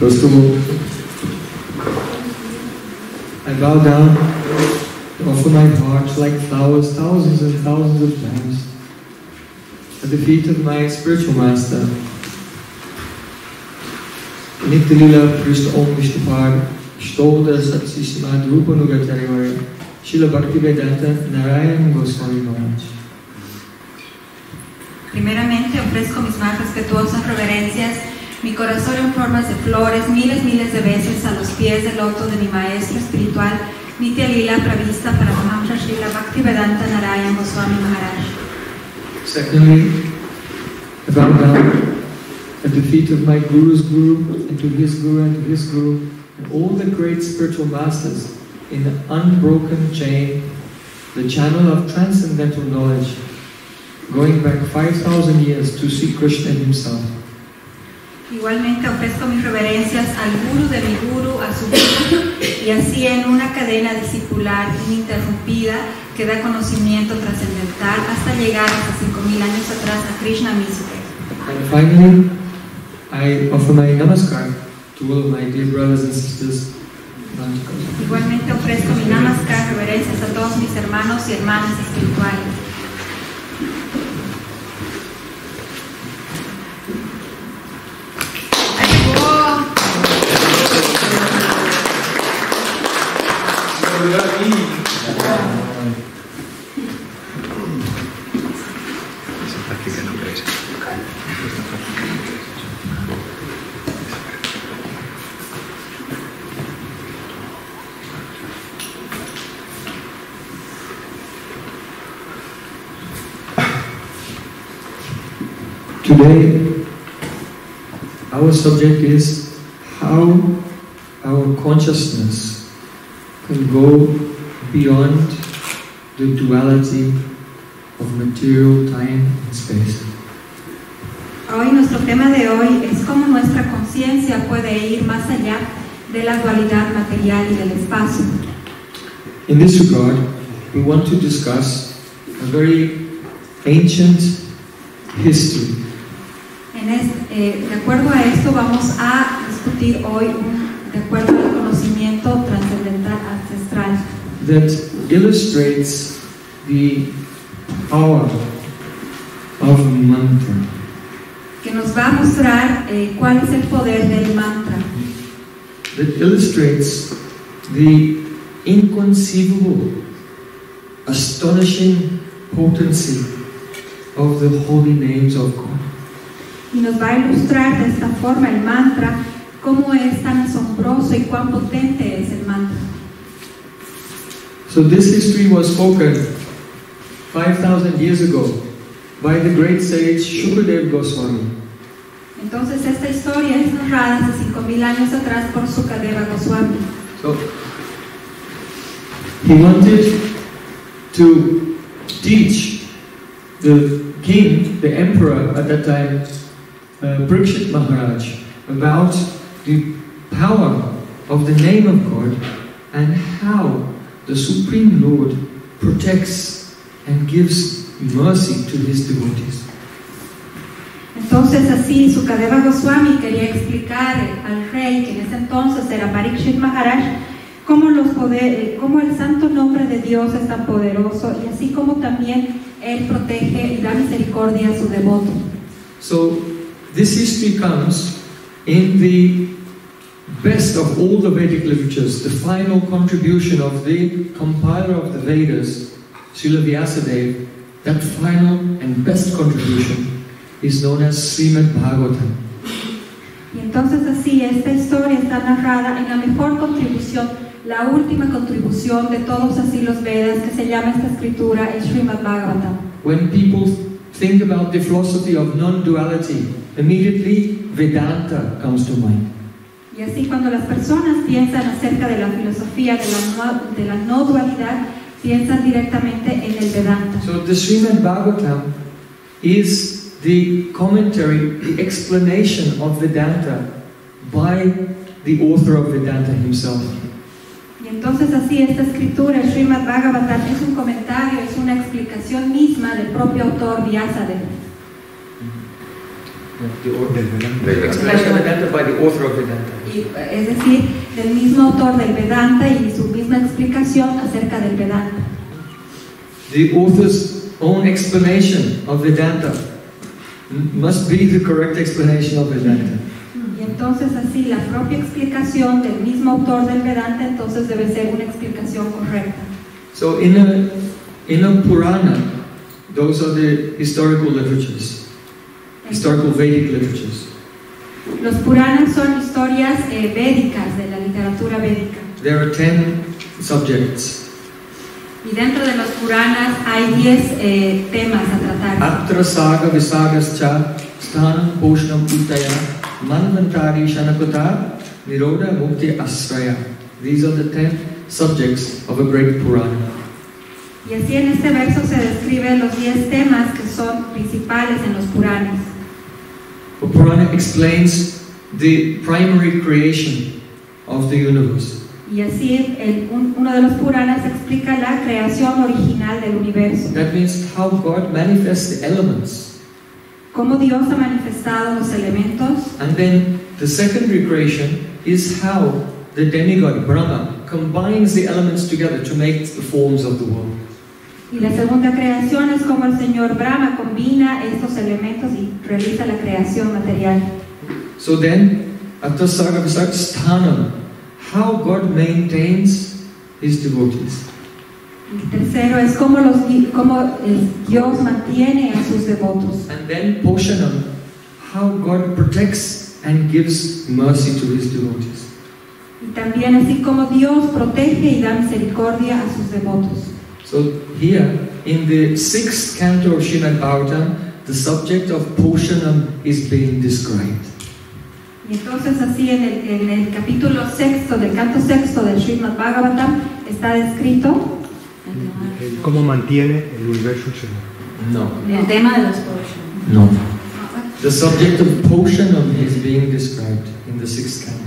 First of all, I bow down to offer my heart like flowers, thousands and thousands of times, at the feet of my spiritual master, Nitya Lila Krishna Om Vishnupad, Shtoda Satsishima Drupanugatarivaya, Srila Bhaktivedanta Narayan Goswami Maharaj. Primeramente ofrezco mis más respetuosas reverencias, mi corazón en formas de flores, miles de veces a los pies del loto de mi maestro espiritual, Nitya Lila Pravista Paramahamsa Srila Bhaktivedanta Narayan Goswami Maharaj. Secondly, I bow down at the feet of my Guru's Guru, and to his Guru, and to his Guru, and all the great spiritual masters in the unbroken chain, the channel of transcendental knowledge, going back 5,000 years to see Krishna himself. Igualmente ofrezco mis reverencias al Guru de mi Guru, a su Guru, y así en una cadena discipular ininterrumpida que da conocimiento trascendental hasta llegar hasta 5,000 años atrás a Krishna mismo. And finally, I offer my namaskar to all of my dear brothers and sisters. Igualmente ofrezco mi namaskar, reverencias a todos mis hermanos y hermanas espirituales. Today, our subject is how our consciousness can go beyond the duality of material, time and space. Hoy nuestro tema de hoy es cómo nuestra conciencia puede ir más allá de la dualidad material y del espacio. In this regard, we want to discuss a very ancient history. De acuerdo a esto vamos a discutir hoy de acuerdo al conocimiento trascendental ancestral that illustrates the power of mantra. Que nos va a mostrar cuál es el poder del mantra. That illustrates the inconceivable, astonishing potency of the holy names of God. Y nos va a ilustrar de esta forma el mantra, cómo es tan asombroso y cuán potente es el mantra. So this history was spoken 5,000 years ago by the great sage Shukadeva Goswami. Entonces esta historia es narrada hace 5,000 años atrás por Shukadeva Goswami. So he wanted to teach the king, the emperor at that time, Parikshit Maharaj, about the power of the name of God and how the Supreme Lord protects and gives mercy to his devotees. Entonces así Shukadeva Goswami quería explicar al rey, que en ese entonces era Parikshit Maharaj, cómo el santo nombre de Dios es tan poderoso y así como también él protege y da misericordia a su devoto. So this history comes in the best of all the Vedic literatures, the final contribution of the compiler of the Vedas, Srila Vyasadeva. That final and best contribution is known as Srimad Bhagavatam. Y entonces así esta historia está narrada en la mejor contribución, la última contribución de todos así los Vedas, que se llama esta escritura el Srimad Bhagavatam. When people think about the philosophy of non-duality, immediately Vedanta comes to mind. Y así cuando las personas piensan acerca de la filosofía de la no dualidad, piensan directamente en el Vedanta. So the Srimad Bhagavatam is the commentary, the explanation of Vedanta by the author of Vedanta himself. Y entonces así esta escritura, el Srimad Bhagavatam, es un comentario, es una explicación misma del propio autor Vyasadeva. The explanation of Vedanta by the author of Vedanta. Es decir, del mismo autor del Vedanta y su misma explicación acerca del Vedanta. The author's own explanation of Vedanta must be the correct explanation of Vedanta. Y entonces así la propia explicación del mismo autor del Vedanta entonces debe ser una explicación correcta. So in a Purana, those are the historical literatures, historical Vedic literatures. Los Puranas son historias védicas, de la literatura védica. There are 10 subjects. Y dentro de los Puranas hay 10 temas a tratar. Atra saga visagascha sthanam poshnam utaya manvantari shanakota nirodha mukti asraya. These are the 10 subjects of a great Purana. Y así en este verso se describen los 10 temas que son principales en los Puranas. The Purana explains the primary creation of the universe. Y así uno de los Puranas explica la creación original del universo. That means how God manifests the elements. Cómo Dios ha manifestado los elementos. And then the secondary creation is how the demigod Brahma combines the elements together to make the forms of the world. Y la segunda creación es como el Señor Brahma combina estos elementos y realiza la creación material. So then, Atasarga Sthanam, how God maintains His devotees. El tercero es cómo Dios mantiene a sus devotos. And then Poshanam, how God protects and gives mercy to His devotees. Y también así como Dios protege y da misericordia a sus devotos. So here, in the 6th canto of Srimad Bhagavatam, the subject of Poshanam is being described. Y entonces así en el capítulo 6 del canto 6 del Srimad Bhagavatam está descrito cómo mantiene el universo el Señor. No. el tema de los Poshanam. No. The subject of Poshanam is being described in the 6th canto.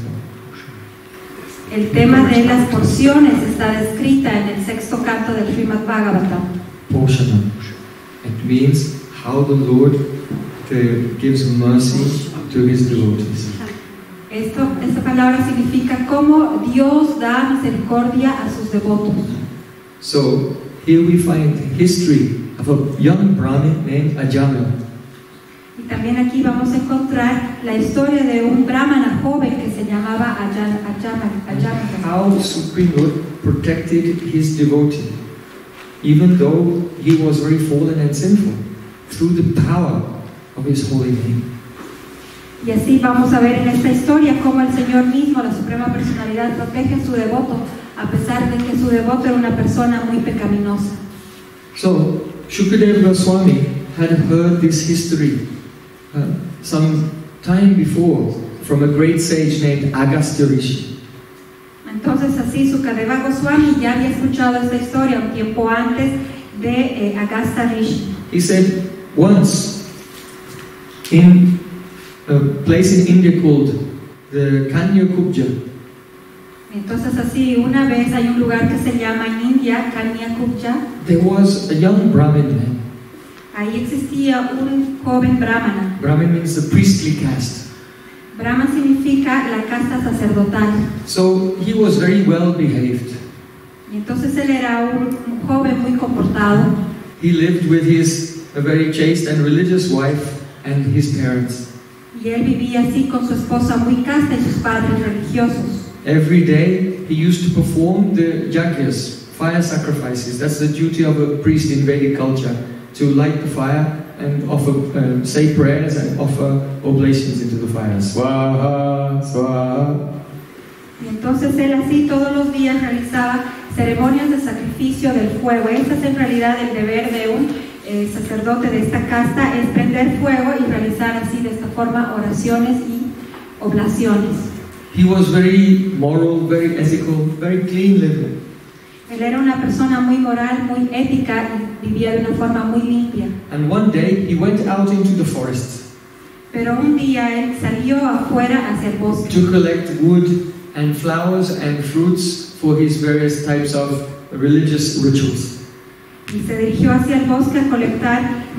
El tema de las porciones está descrita en el 6º canto del Srimad Bhagavatam. Poshanam. It means how the Lord gives mercy to His devotees. Esta palabra significa cómo Dios da misericordia a sus devotos. So here we find the history of a young Brahmin named Ajamil. Y también aquí vamos a encontrar la historia de un brahmana joven que se llamaba Ajamil. How Supreme Lord protected His devotee, even though he was very fallen and sinful, through the power of His holy name. Y así vamos a ver en esta historia cómo el Señor mismo, la Suprema Personalidad, protege a su devoto, a pesar de que su devoto era una persona muy pecaminosa. So, Shukadeva Goswami had heard this history some time before from a great sage named Agastya Rishi. Entonces así Sukadeva Goswami ya había escuchado esta historia un tiempo antes de Agastya Rishi. He said, once in a place in India called the Kanya Kubja, Entonces así una vez hay un lugar que se llama en India, Kanya Kubja. there was a young Brahmin man. Ahí existía un joven brahmana. Brahmin means the priestly caste. Brahman significa la casta sacerdotal. So he was very well behaved. Y entonces él era un joven muy comportado. He lived with a very chaste and religious wife and his parents. Y él vivía así con su esposa muy casta y sus padres religiosos. Every day he used to perform the yajnas, fire sacrifices. That's the duty of a priest in Vedic culture, to light the fire and offer, say prayers and offer oblations into the fire. Swaha, swaha. Y entonces él así todos los días realizaba ceremonias de sacrificio del fuego. Este es en realidad el deber de un sacerdote de esta casta, es prender fuego y realizar así de esta forma oraciones y oblaciones. He was very moral, very ethical, very clean living. Él era una persona muy moral, muy ética y vivía de una forma muy limpia. And one day he went out into the forest Pero un día él salió afuera hacia el bosque to collect wood and flowers and fruits for his various types of religious rituals. y se dirigió hacia el bosque a colectar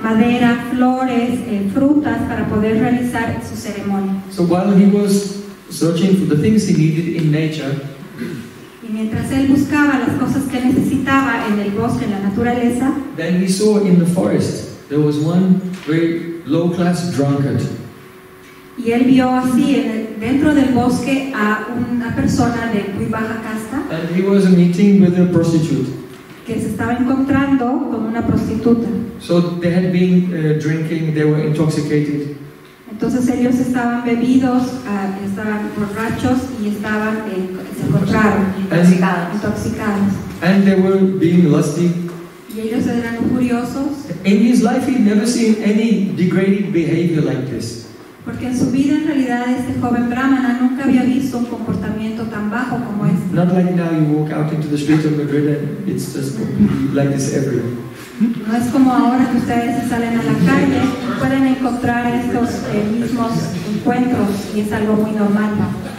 madera, flores, frutas para poder realizar su ceremonia. So while he was searching for the things he needed in nature, Y mientras él buscaba las cosas que necesitaba en el bosque, en la naturaleza, then he saw in the forest there was one very low-class drunkard. y él vio así dentro del bosque a una persona de muy baja casta And he was meeting with a prostitute. que se estaba encontrando con una prostituta. So they had been drinking, they were intoxicated. Entonces ellos estaban bebidos, estaban borrachos y se encontraron intoxicados. And they were being lusty. Y ellos eran lujuriosos, In his life, he'd never seen any degrading behavior like this. porque en su vida en realidad este joven brahmana nunca había visto un comportamiento tan bajo como este. Not like now you walk out into the street of Madrid and it's just completely like this everywhere. No es como ahora que ustedes se salen a la calle, pueden encontrar estos mismos encuentros y es algo muy normal.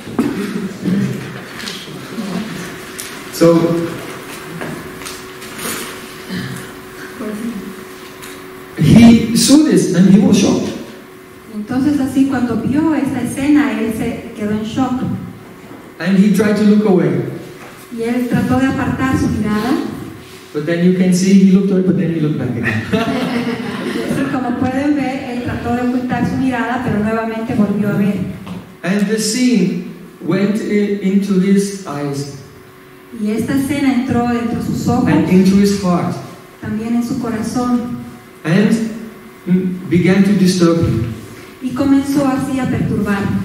So he saw this and he was shocked. Entonces así cuando vio esta escena, él se quedó en shock And he tried to look away. y él trató de apartar su mirada. But then you can see he looked away, but then he looked back again. Entonces, como pueden ver, él trató de ocultar su mirada, pero nuevamente volvió a ver. And the scene went into his eyes Y esta escena entró dentro de sus ojos, and into his heart también en su corazón, and began to disturb him. y comenzó así a perturbarlo.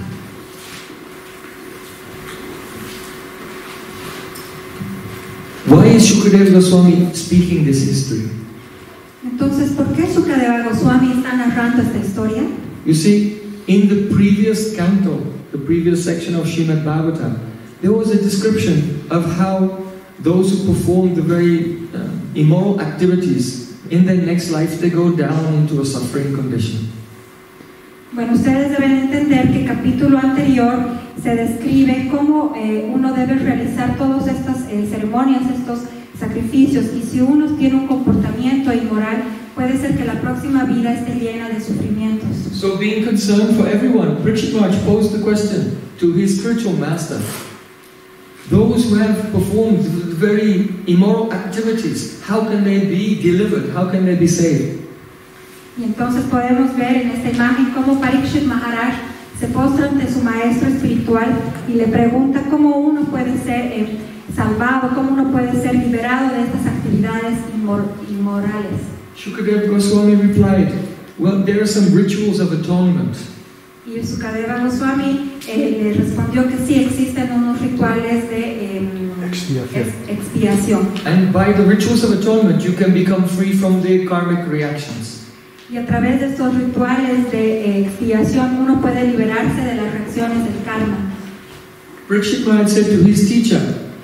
Why is Shukadeva Goswami speaking this history? Entonces, ¿por qué Shukadeva Goswami está narrando esta historia? You see, in the previous canto, the previous section of Srimad Bhagavatam, there was a description of how those who perform the very immoral activities, in their next life they go down into a suffering condition. Bueno, ustedes deben entender que el capítulo anterior se describe cómo uno debe realizar todas estas ceremonias, estos sacrificios, y si uno tiene un comportamiento inmoral, puede ser que la próxima vida esté llena de sufrimientos. So being concerned for everyone, Parikshit Maharaj posed the question to his spiritual master. Those who have performed very immoral activities, how can they be delivered? How can they be saved? Y entonces podemos ver en esta imagen cómo Parikshit Maharaj se postra ante su maestro espiritual y le pregunta cómo uno puede ser salvado, cómo uno puede ser liberado de estas actividades inmorales. Shukadeva Goswami replied, well, there are some rituals of atonement. Y Shukadeva Goswami le respondió que sí existen unos rituales de expiación. And by the rituals of atonement, you can become free from the karmic reactions. Y a través de estos rituales de expiación uno puede liberarse de las reacciones del karma. Parikshit Maharaj said to his teacher,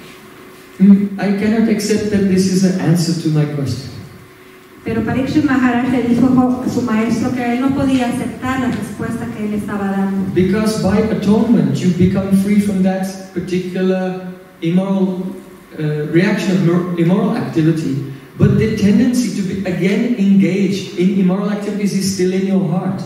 I cannot accept that this is an answer to my question. Pero Parikshit Maharaj le dijo a su maestro que él no podía aceptar la respuesta que él estaba dando. Because by atonement you become free from that particular immoral reaction of immoral activity, but the tendency to be again engaged in immoral activities is still in your heart.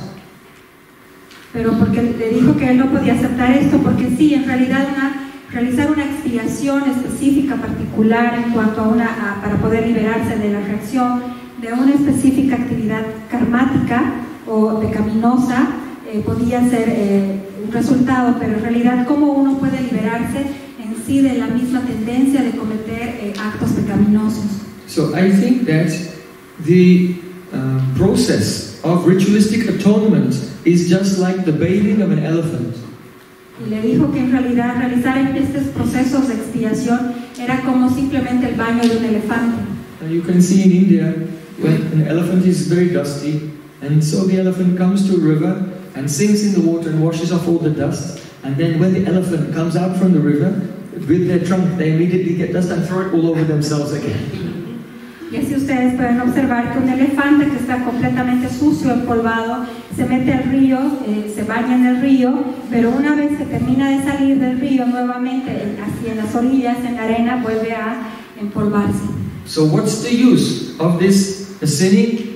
Pero porque le dijo que él no podía aceptar esto, porque sí, en realidad realizar una expiación específica, particular, en cuanto a para poder liberarse de la reacción de una específica actividad karmática o pecaminosa, podía ser un resultado, pero en realidad cómo uno puede liberarse en sí de la misma tendencia de cometer actos pecaminosos. So I think that the process of ritualistic atonement is just like the bathing of an elephant. Y le dijo que en realidad realizar estos procesos de expiación era como simplemente el baño de un elefante. You can see in India when an elephant is very dusty, and so the elephant comes to a river and sinks in the water and washes off all the dust, and then when the elephant comes out from the river with their trunk, they immediately get dust and throw it all over themselves again. Y así ustedes pueden observar que un elefante que está completamente sucio, empolvado, se mete al río, se baña en el río, pero una vez que termina de salir del río nuevamente, así en las orillas, en la arena, vuelve a empolvarse. So what's the use of this sinning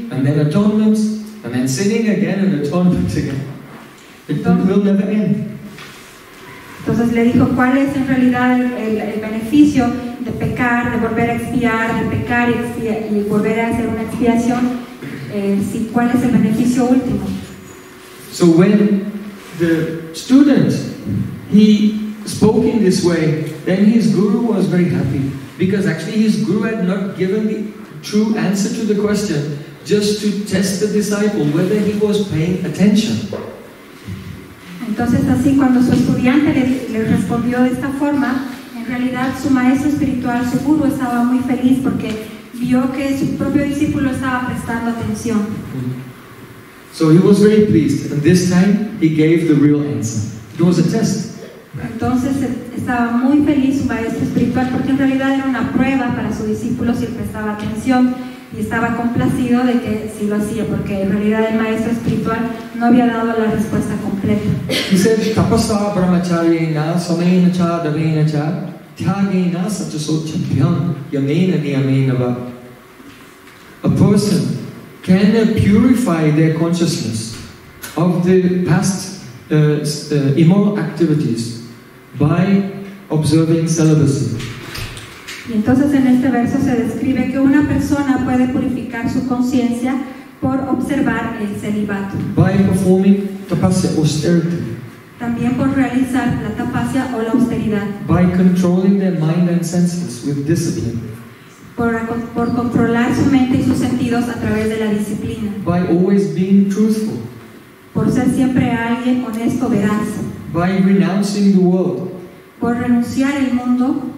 sinning, and then atonement, and then sinning again and atonement again. It will never end. Entonces le dijo cuál es en realidad el beneficio de pecar, de volver a expiar, de pecar y volver a hacer una expiación, cuál es el beneficio último. So when the student, he spoke in this way, then his guru was very happy, because actually his guru had not given the true answer to the question, just to test the disciple whether he was paying attention. Entonces así cuando su estudiante le respondió de esta forma, en realidad su maestro espiritual, su guru, estaba muy feliz porque vio que su propio discípulo estaba prestando atención. So he was very pleased, and this time he gave the real answer. It was a test. Entonces estaba muy feliz su maestro espiritual porque en realidad era una prueba para su discípulo si él prestaba atención, y estaba complacido de que sí lo hacía, porque en realidad el maestro espiritual no había dado la respuesta completa. He said, tapasa brahmacharyena samena cha davena cha tyagena sachasochapyam yamena niyamena. A person can purify their consciousness of the past immoral activities by observing celibacy. Y entonces en este verso se describe que una persona puede purificar su conciencia por observar el celibato. By performing tapasya, austerity. También por realizar la tapasya o la austeridad. By controlling their mind and senses with discipline. Por controlar su mente y sus sentidos a través de la disciplina. By always being truthful. Por ser siempre alguien honesto, veraz. By renouncing the world. Por renunciar al mundo.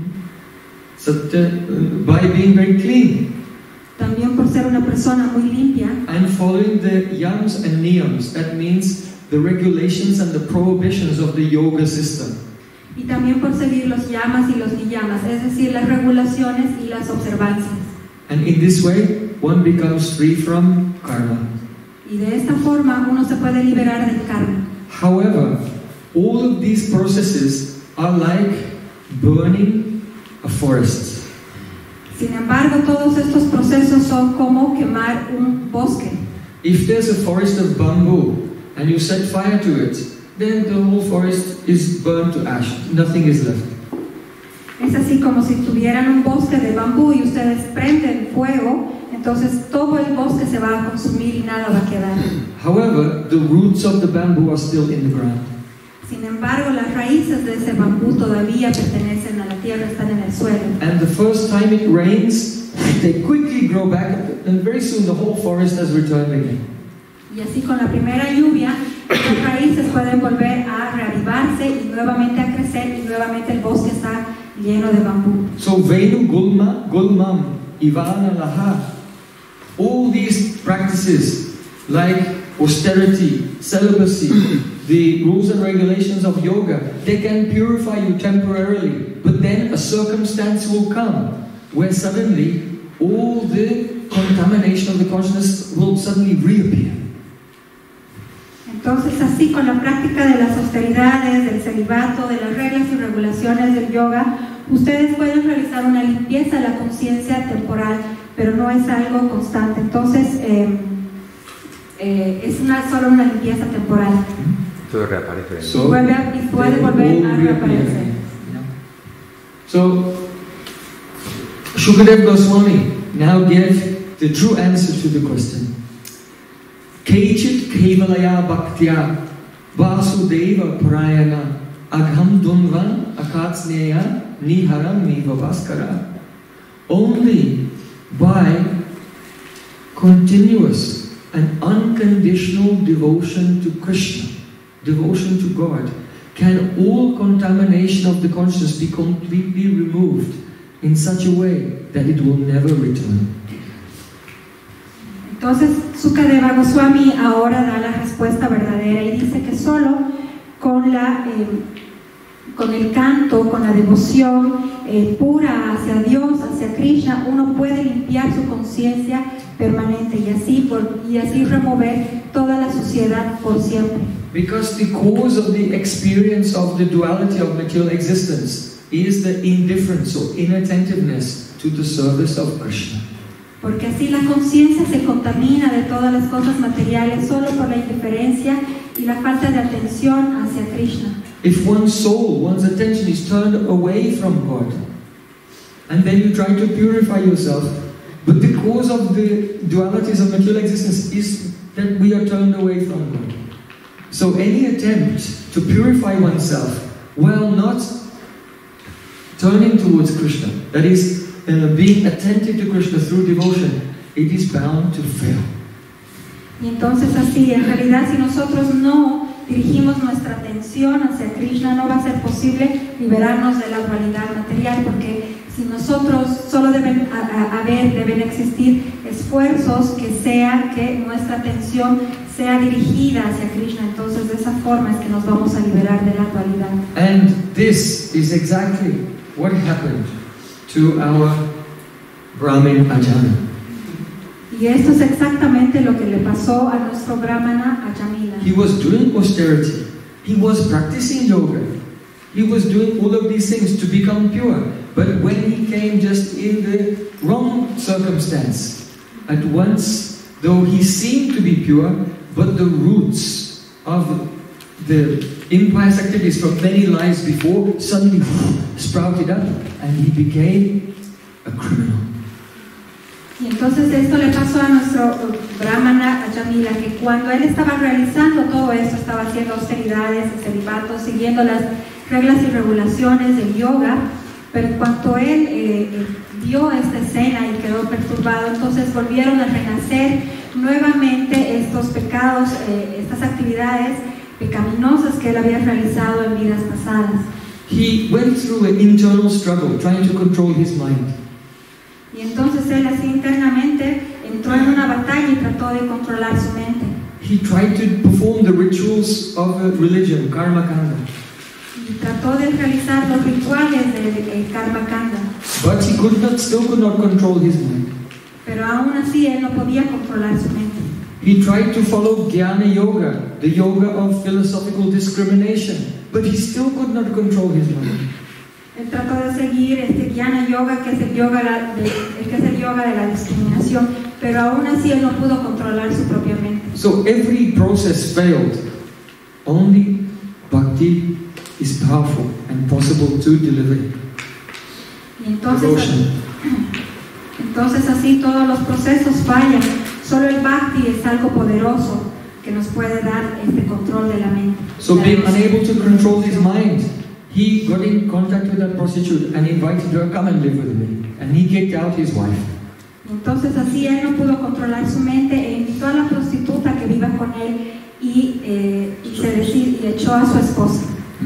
By being very clean. También por ser una persona muy limpia. And following the yams and niyams, that means the regulations and the prohibitions of the yoga system. Y también por seguir los yamas y los niyamas, es decir, las regulaciones y las observancias. And in this way, one becomes free from karma. Y de esta forma uno se puede liberar del karma. However, all of these processes are like burning a forest. Sin embargo, todos estos procesos son como quemar un bosque. If there's a forest of bamboo and you set fire to it, then the whole forest is burned to ash. Nothing is left. Es así como si tuvieran un bosque de bambú y ustedes prenden fuego, entonces todo el bosque se va a consumir y nada va a quedar. However, the roots of the bamboo are still in the ground. Sin embargo, las raíces de ese bambú todavía pertenecen a la tierra, están en el suelo. And the first time it rains, they quickly grow back, and very soon the whole forest has returned again. Y así con la primera lluvia, las raíces pueden volver a reavivarse y nuevamente a crecer, y nuevamente el bosque está lleno de bambú. So Venu Gulmam Ivana Laha, all these practices like austerity, celibacy, the rules and regulations of yoga, they can purify you temporarily, but then a circumstance will come where suddenly all the contamination of the consciousness will suddenly reappear. Entonces, así con la práctica de las austeridades, del celibato, de las reglas y regulaciones del yoga, ustedes pueden realizar una limpieza de la conciencia temporal, pero no es algo constante. Entonces, es solo una limpieza temporal. Todo reaparece. So, y puede volver a reaparecer. So, Shukadev Goswami now gave the true answer to the question. Kechit kevalaya bhaktya vasudeva parayana agham dunvan akatsneya niharam nivavaskara. Only by continuous and unconditional devotion to Krishna, devotion to God, can all contamination of the consciousness be completely removed in such a way that it will never return. Entonces, Sukadeva Goswami ahora da la respuesta verdadera y dice que solo con el canto, con la devoción pura hacia Dios, hacia Krishna, uno puede limpiar su conciencia permanente y así remover toda la suciedad por siempre. Because the cause of the experience of the duality of material existence is the indifference or inattentiveness to the service of Krishna. Porque así la conciencia se contamina de todas las cosas materiales solo por la indiferencia y la falta de atención hacia Krishna. If one's soul, one's attention is turned away from God, and then you try to purify yourself, but the cause of the dualities of material existence is that we are turned away from God. So any attempt to purify oneself while not turning towards Krishna, that is, being attentive to Krishna through devotion, it is bound to fail. Y entonces así, en realidad, si nosotros no dirigimos nuestra atención hacia Krishna, no va a ser posible liberarnos de la dualidad material, porque si nosotros solo deben existir esfuerzos que sean que nuestra atención sea dirigida hacia Krishna, entonces de esa forma es que nos vamos a liberar de la dualidad. And this is exactly what happened to our Brahmin Ajamila. Y esto es exactamente lo que le pasó a nuestro Brahmana Ajamila. He was doing austerity. He was practicing yoga. He was doing all of these things to become pure. But when he came just in the wrong circumstance, at once, though he seemed to be pure, but the roots of the impious activities from many lives before suddenly sprouted up and he became a criminal. Y entonces esto le pasó a nuestro Brahmana Ajamila, que cuando él estaba realizando todo esto, estaba haciendo austeridades, celibatos, siguiendo las reglas y regulaciones del yoga, pero en cuanto él vio esta escena y quedó perturbado, entonces volvieron a renacer nuevamente estos pecados, estas actividades pecaminosas que él había realizado en vidas pasadas. He went through an internal struggle trying to control his mind. Y entonces él así internamente entró en una batalla y trató de controlar su mente. He tried to perform the rituals of religion, karma kanda. Y trató de realizar los rituales del karma kanda. But he still could not control his mind. Pero aún así él no podía controlar su mente. He tried to follow Jnana Yoga, the yoga of philosophical discrimination, but he still could not control his mind. Él trató de seguir este Jnana Yoga, que es el yoga de la discriminación, pero aún así él no pudo controlar su propia mente. So every process failed. Only bhakti is powerful and possible to deliver. Y entonces así todos los procesos fallan. Solo el bhakti es algo poderoso que nos puede dar este control de la mente. So being unable to control his mind, he got in contact with that prostitute and invited her, come and live with me. And he kicked out his wife. Entonces así él no pudo controlar su mente e invitó a la prostituta que viva con él y echó a su esposa.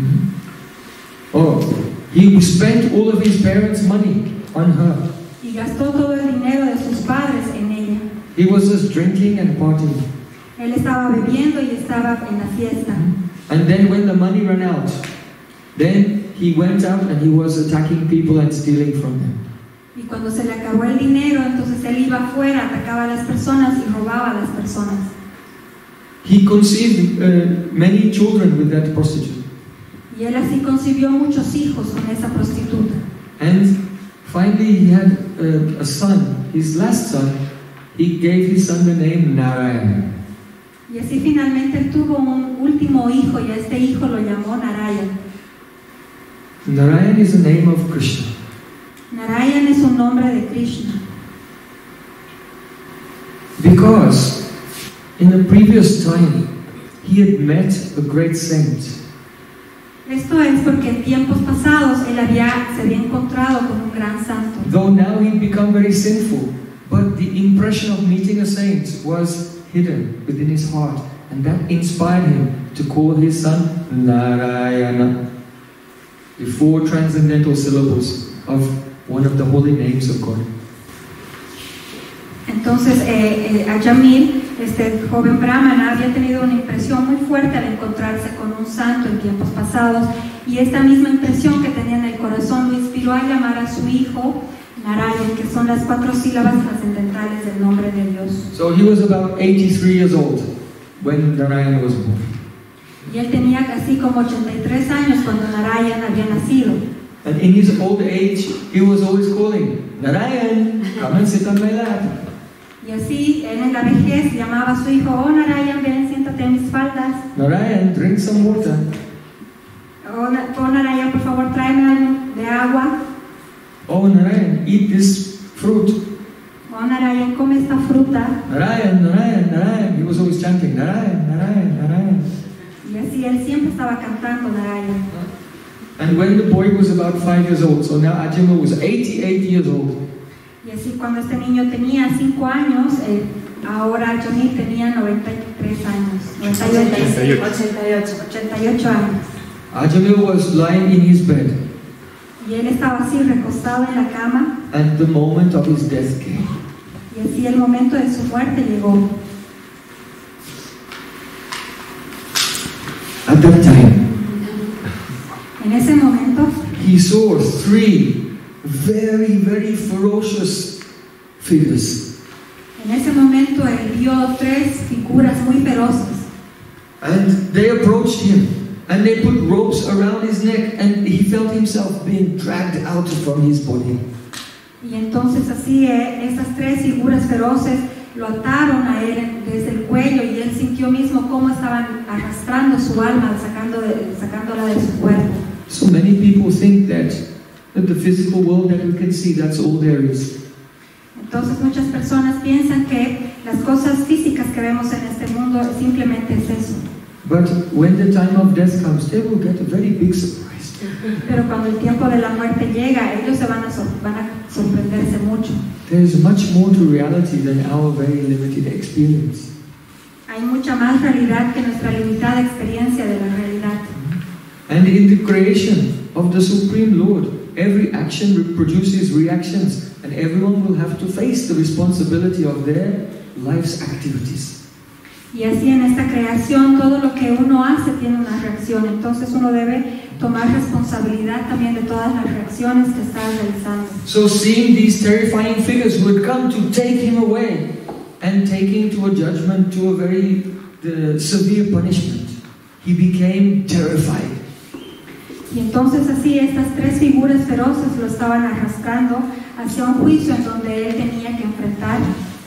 Oh, he spent all of his parents' money on her. Y gastó todo el dinero de sus padres en ella. He was just drinking and partying. Él estaba bebiendo y estaba en la fiesta. And then when the money ran out, then he went out and he was attacking people and stealing from them. Y cuando se le acabó el dinero, entonces él iba afuera, atacaba a las personas y robaba a las personas. He conceived many children with that prostitute. Y él así concibió muchos hijos con esa prostituta. And finally he had a son, his last son. He gave his son the name Narayana. Y así finalmente él tuvo un último hijo y a este hijo lo llamó Narayana. Narayan is the name of Krishna. Narayan es un nombre de Krishna. Because in a previous time he had met a great saint. Esto es porque en tiempos pasados él se había encontrado con un gran santo. Though now he'd become very sinful, but the impression of meeting a saint was hidden within his heart, and that inspired him to call his son Narayana, the 4 transcendental syllables of one of the holy names of God. Entonces, Ajamil, este joven brahmana, había tenido una impresión muy fuerte al encontrarse con un santo en tiempos pasados, y esta misma impresión que tenía en el corazón lo inspiró a llamar a su hijo Narayan, que son las 4 sílabas trascendentales del nombre de Dios. So he was about 83 years old when Narayan was born. Y él tenía casi como 83 años cuando Narayan había nacido. And in his old age, he was always calling Narayan, come and sit on my lap. Y así, él en la vejez llamaba a su hijo, oh Narayan, ven, siéntate en mis faldas. Narayan, drink some water. Oh Narayan, por favor, tráeme algo de agua. Oh Narayan, eat this fruit. Oh Narayan, come esta fruta. Narayan, Narayan, Narayan. He was always chanting, Narayan, Narayan, Narayan. Y así él siempre estaba cantando Narayan. And when the boy was about 5 years old, so now Ajamil was 88 years old. Y así cuando este niño tenía 5 años, ahora Jamil tenía 93 años. 88 años. Ajamil was lying in his bed, Y él estaba así recostado en la cama. and the moment of his death came. Y así el momento de su muerte llegó. At that time, En ese momento, he saw 3 very, very ferocious figures. en ese momento él vio 3 figuras muy feroces. And they approached him, and they put ropes around his neck, and he felt himself being dragged out from his body. Y entonces así esas 3 figuras feroces lo ataron a él desde el cuello y él sintió mismo cómo estaban arrastrando su alma, sacándola de su cuerpo. So many people think that the physical world that we can see, that's all there is. Entonces muchas personas piensan que las cosas físicas que vemos en este mundo simplemente es eso. But when the time of death comes, they will get a very big surprise. Pero cuando el tiempo de la muerte llega, ellos van a sorprenderse mucho. There is much more to reality than our very limited experience. Hay mucha más realidad que nuestra limitada experiencia de la realidad. And in the creation of the Supreme Lord, every action produces reactions, and everyone will have to face the responsibility of their life's activities. Y así en esta creación todo lo que uno hace tiene una reacción, entonces uno debe tomar responsabilidad también de todas las reacciones que está realizando. So seeing these terrifying figures who had come to take him away and take him to a judgment, to a very severe punishment, he became terrified. Y entonces así estas 3 figuras feroces lo estaban arrastrando hacia un juicio en donde él tenía que enfrentar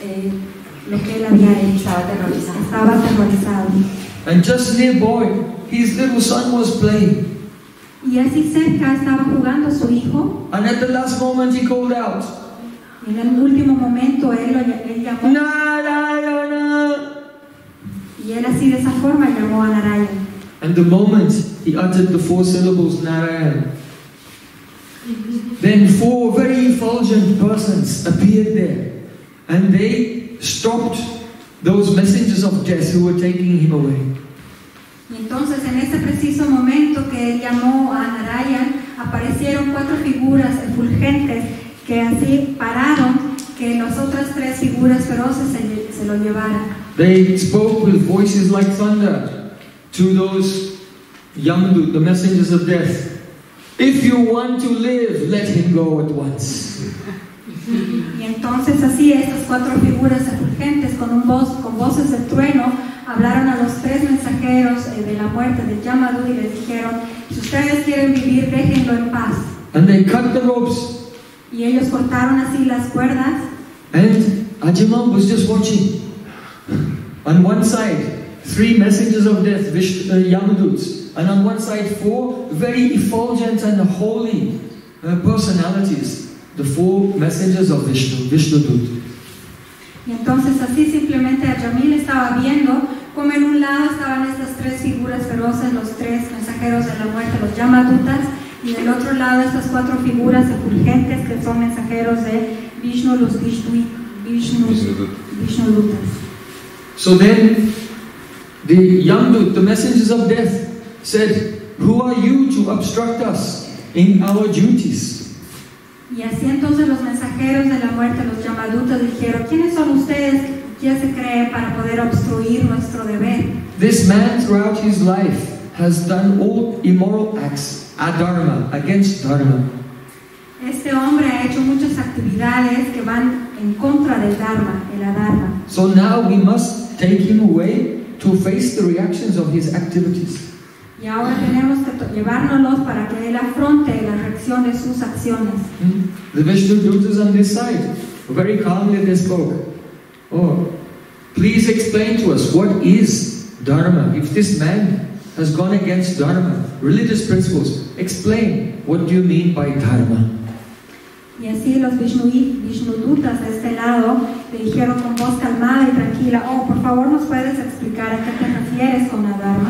lo que él había hecho. Estaba aterrorizado. And just nearby, his little son was playing. Y así cerca estaba jugando su hijo. And at the last moment he called out, Y en el último momento él llamó. Narayana! Y él así de esa forma llamó a Narayan. And the moment he uttered the 4 syllables Narayan, then 4 very effulgent persons appeared there, and they stopped those messengers of death who were taking him away. Y entonces en ese preciso momento que él llamó a Narayan, aparecieron 4 figuras efulgentes que así pararon que las otras 3 figuras feroces se lo llevaran. They spoke with voices like thunder to those Yamadut, the messengers of death. If you want to live, let him go at once. Y entonces así estas 4 figuras efulgentes con voces de trueno hablaron a los 3 mensajeros de la muerte de Yamadut y les dijeron: si ustedes quieren vivir, déjenlo en paz. And they cut the ropes. Y ellos cortaron así las cuerdas. And Ajamil was just watching. On one side, 3 messengers of death, Yamaduts, and on one side 4 very effulgent and holy personalities, the 4 messengers of Vishnu, Vishnudut. Y entonces así simplemente Ajamil estaba viendo como en un lado estaban estas 3 figuras feroces, los 3 mensajeros de la muerte, los Yamadutas, y del otro lado estas 4 figuras efulgentes que son mensajeros de Vishnu, los Vishnudutas. So then the Yamdut, the messengers of death, said, who are you to obstruct us in our duties? Y así entonces los mensajeros de la muerte, los Yamadutas, dijeron: ¿quiénes son ustedes? ¿Quién se cree para poder obstruir nuestro deber? This man throughout his life has done all immoral acts, adharma, against dharma. Este hombre ha hecho muchas actividades que van en contra del dharma, el adharma. So now we must take him away to face the reactions of his activities. Y Y ahora tenemos que llevárnoslos para que Él afronte la reacción de sus acciones. The Vishnu Dutas on this side, very calmly they spoke. Oh, please explain to us what is Dharma. If this man has gone against Dharma, religious principles, explain what do you mean by Dharma. Y así los Vishnudutas de este lado le dijeron con voz calmada y tranquila: oh, por favor, ¿nos puedes explicar a qué te refieres con la Dharma?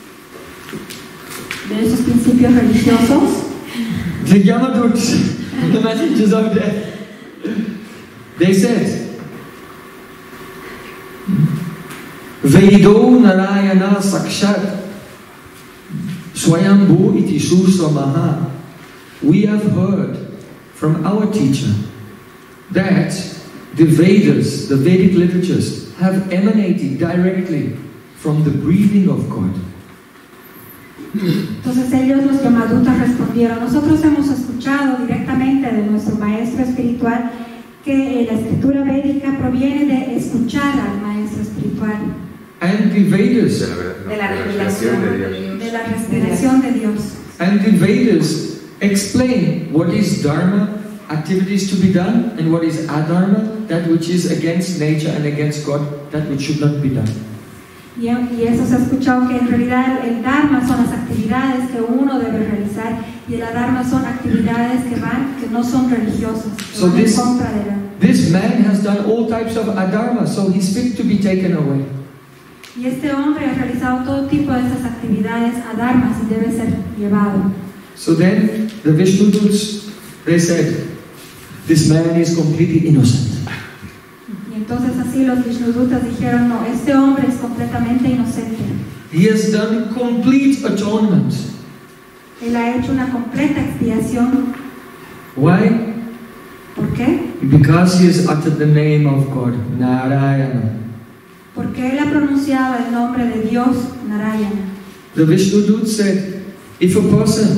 De esos principios religiosos. The Yamaduts, the messengers of death, they said, Vedo Narayana Sakshat Swayambhu iti Sursamaha. We have heard from our teacher that the Vedas, the Vedic literatures, have emanated directly from the breathing of God. Entonces ellos, los Yamadutas, respondieron: nosotros hemos escuchado directamente de nuestro maestro espiritual que la escritura védica proviene de escuchar al maestro espiritual. And the Vedas, de la revelación de Dios. And the Vedas explain what is Dharma, activities to be done, and what is Adharma, that which is against nature and against God, that which should not be done. Y eso se ha escuchado, que en realidad el Dharma son las actividades que uno debe realizar, y el Adharma son actividades que no son religiosas, So van en contra de la. this man has done all types of Adharma, so he's fit to be taken away. Y este hombre ha realizado todo tipo de esas actividades adharmas y debe ser llevado. So then the Vishnuduts, they said, this man is completely innocent. Y entonces así los Vishnudutas dijeron: no, este hombre es completamente inocente. He has done complete atonement. Él ha hecho una completa expiación. Why? ¿Por qué? Because he has uttered the name of God, Narayana. Porque él ha pronunciado el nombre de Dios, Narayana. The Vishnuduta said, if a person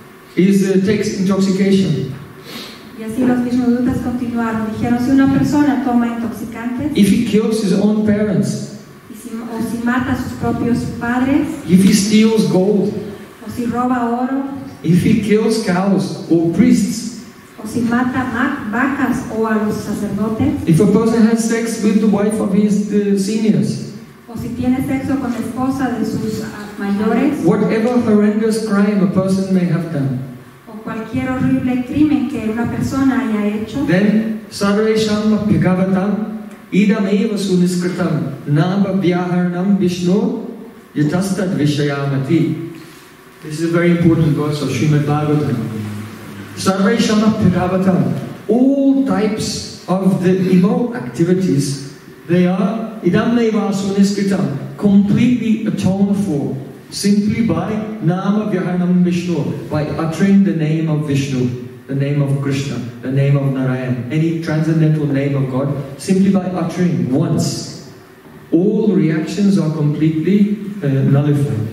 takes intoxication, Y así los Vishnudutas continuaron. Dijeron: si una persona toma intoxicantes, if he kills his own parents, o si mata a sus propios padres, if he steals gold, o si roba oro, if he kills cows or priests, o si mata vacas o a los sacerdotes, if a person has sex with the wife of his seniors, o si tiene sexo con la esposa de sus mayores, whatever horrendous crime a person may have done, o cualquier horrible crimen que una persona haya hecho, then Sarvesham Bhagavatam idam eva suniskritam nama vyaharanam Vishnu yatastad vishayamati. This is a very important verse of Srimad Bhagavatam. Sarvesham Bhagavatam, all types of the immoral activities, they are idam eva suniskritam, completely atoned for, simply by Nama Vyaharanam Vishnu, by uttering the name of Vishnu, the name of Krishna, the name of Narayan, any transcendental name of God, simply by uttering once. All reactions are completely nullified.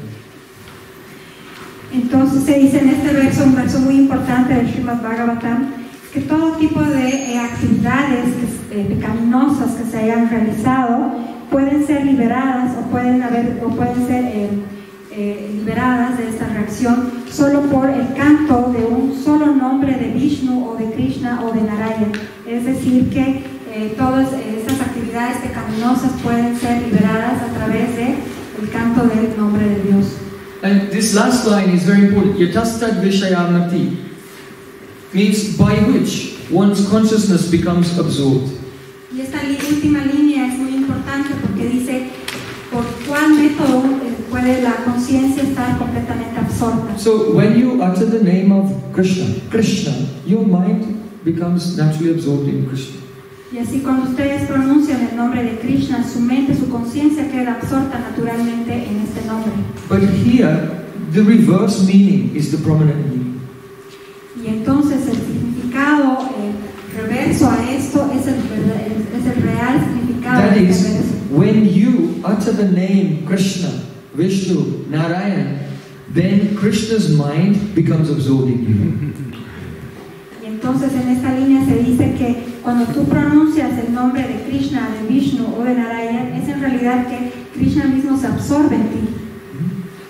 Entonces se dice en este verso, un verso muy importante del Srimad Bhagavatam, que todo tipo de actividades pecaminosas que se hayan realizado pueden ser liberadas o pueden ser liberadas de esta reacción solo por el canto de un solo nombre de Vishnu o de Krishna o de Narayana. Es decir, que todas estas actividades pecaminosas pueden ser liberadas a través del canto del nombre de Dios. And this last line is very important. Yatastad Vishayamati means by which one's consciousness becomes absorbed. Y esta última línea es muy importante porque dice por cuál método puede la conciencia estar completamente absorta. So when you utter the name of Krishna, your mind becomes naturally absorbed in Krishna. Y así cuando ustedes pronuncian el nombre de Krishna, su mente, su conciencia queda absorta naturalmente en este nombre. But here, the reverse meaning is the prominent meaning. Y entonces el significado reverso a esto es el real significado. That del is, reverso. when you utter the name Krishna, Vishnu, Narayan, then Krishna's mind becomes absorbed in you. Y entonces en esta línea se dice que cuando tú pronuncias el nombre de Krishna, de Vishnu o de Narayan, es en realidad que Krishna mismo se absorbe en ti.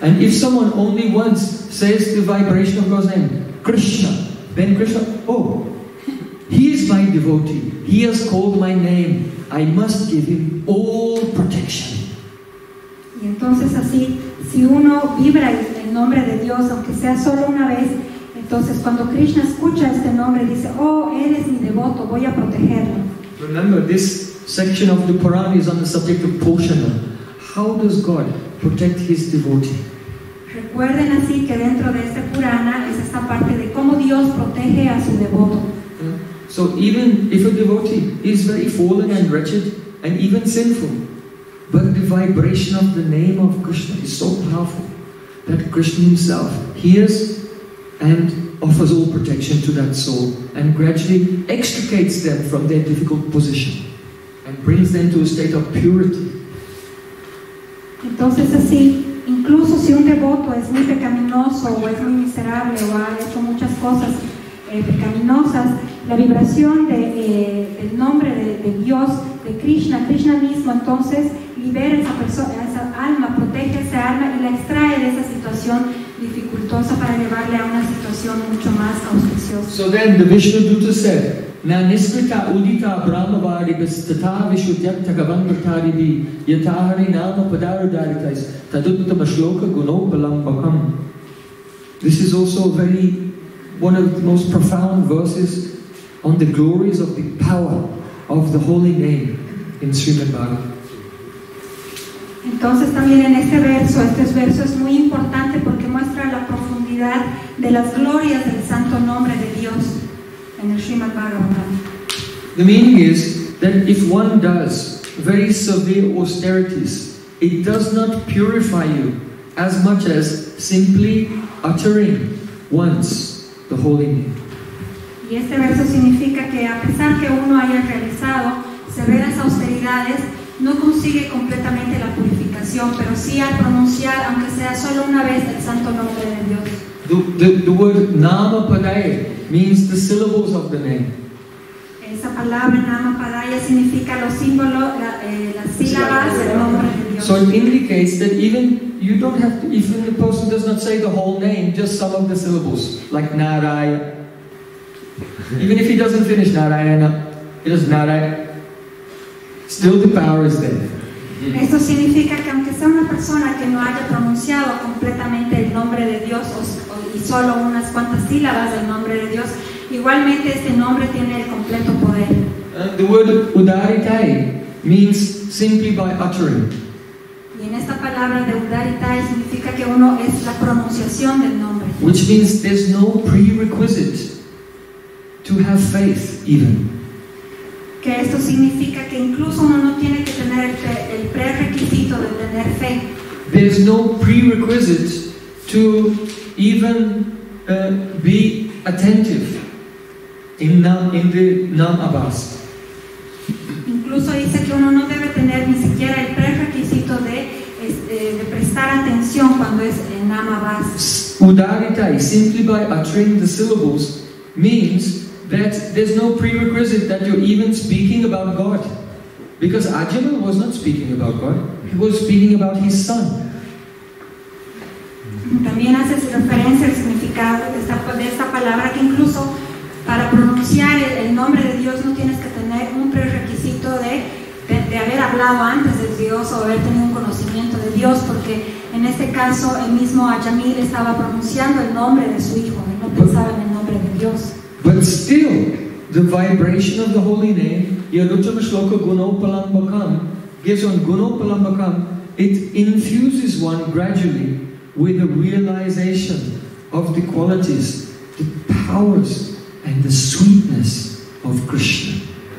And if someone only once says the vibration of God's name, Krishna, then Krishna, oh, he is my devotee. He has called my name. I must give him all protection. Y entonces así, si uno vibra el nombre de Dios, aunque sea solo una vez, entonces cuando Krishna escucha este nombre, dice, oh, él es mi devoto, voy a protegerlo. Remember, this section of the Purana is on the subject of Poshana. How does God protect his devotee? Recuerden así que dentro de este Purana es esta parte de cómo Dios protege a su devoto. So even if a devotee is very fallen and wretched and even sinful, but the vibration of the name of Krishna is so powerful that Krishna himself hears and offers all protection to that soul and gradually extricates them from their difficult position and brings them to a state of purity. Entonces así, incluso si un devoto es muy pecaminoso o es muy miserable o ha hecho muchas cosas pecaminosas, la vibración del nombre de Dios, de Krishna, Krishna mismo, entonces libera a esa persona, a esa alma, protege a esa alma y la extrae de esa situación dificultosa para llevarle a una situación mucho más auspiciosa. So then the Vishnuduta said, Na niskrita udita brahmavari bistata vishudyam tagavangataribi yatahari nama padarudaritais taduttam shloka gunopalam bakam. This is also one of the most profound verses on the glories of the power of the holy name in Srimad Bhagavatam. Entonces también en este verso es muy importante porque muestra la profundidad de las glorias del santo nombre de Dios en el Srimad Bhagavatam. The meaning is that if one does very severe austerities, it does not purify you as much as simply uttering once the holy name. Y este verso significa que a pesar que uno haya realizado severas austeridades, no consigue completamente la purificación, pero sí al pronunciar, aunque sea solo una vez, el santo nombre de Dios. The word Nama Padaya means the syllables of the name. Esa palabra Nama Padaya significa los símbolos, las sílabas del nombre de Dios. So it indicates that even you don't have to, even the person does not say the whole name, just some of the syllables, like Narayana. Even if he doesn't finish Narayana, he does Narayana. Still the power is there. Esto significa que aunque sea una persona que no haya pronunciado completamente el nombre de Dios y solo unas cuantas sílabas del nombre de Dios, igualmente este nombre tiene el completo poder. The word Udaritai means simply by uttering. Y en esta palabra de Udaritai significa que uno es la pronunciación del nombre. Which means there's no prerequisite to have faith even. Que esto significa que incluso uno no tiene que tener el prerequisito de tener fe. There's no prerequisite to even be attentive in the Nam Abhas. Incluso dice que uno no debe tener ni siquiera el prerequisito de prestar atención cuando es en Nam Abhas. Udaritai, simply by uttering the syllables, means that there's no prerequisite that you're even speaking about God. Because Arjuna was not speaking about God, he was speaking about his son. También hace referencia al significado de esta palabra, que incluso para pronunciar el nombre de Dios no tienes que tener un prerequisito de haber hablado antes de Dios o haber tenido un conocimiento de Dios, porque en este caso el mismo Ajamil estaba pronunciando el nombre de su hijo y no pensaba en el nombre de Dios. But still, the vibration of the holy name, Yaduttama Shloka Gunopalambakam, gives on Gunopalambakam, it infuses one gradually with the realization of the qualities, the powers, and the sweetness of Krishna.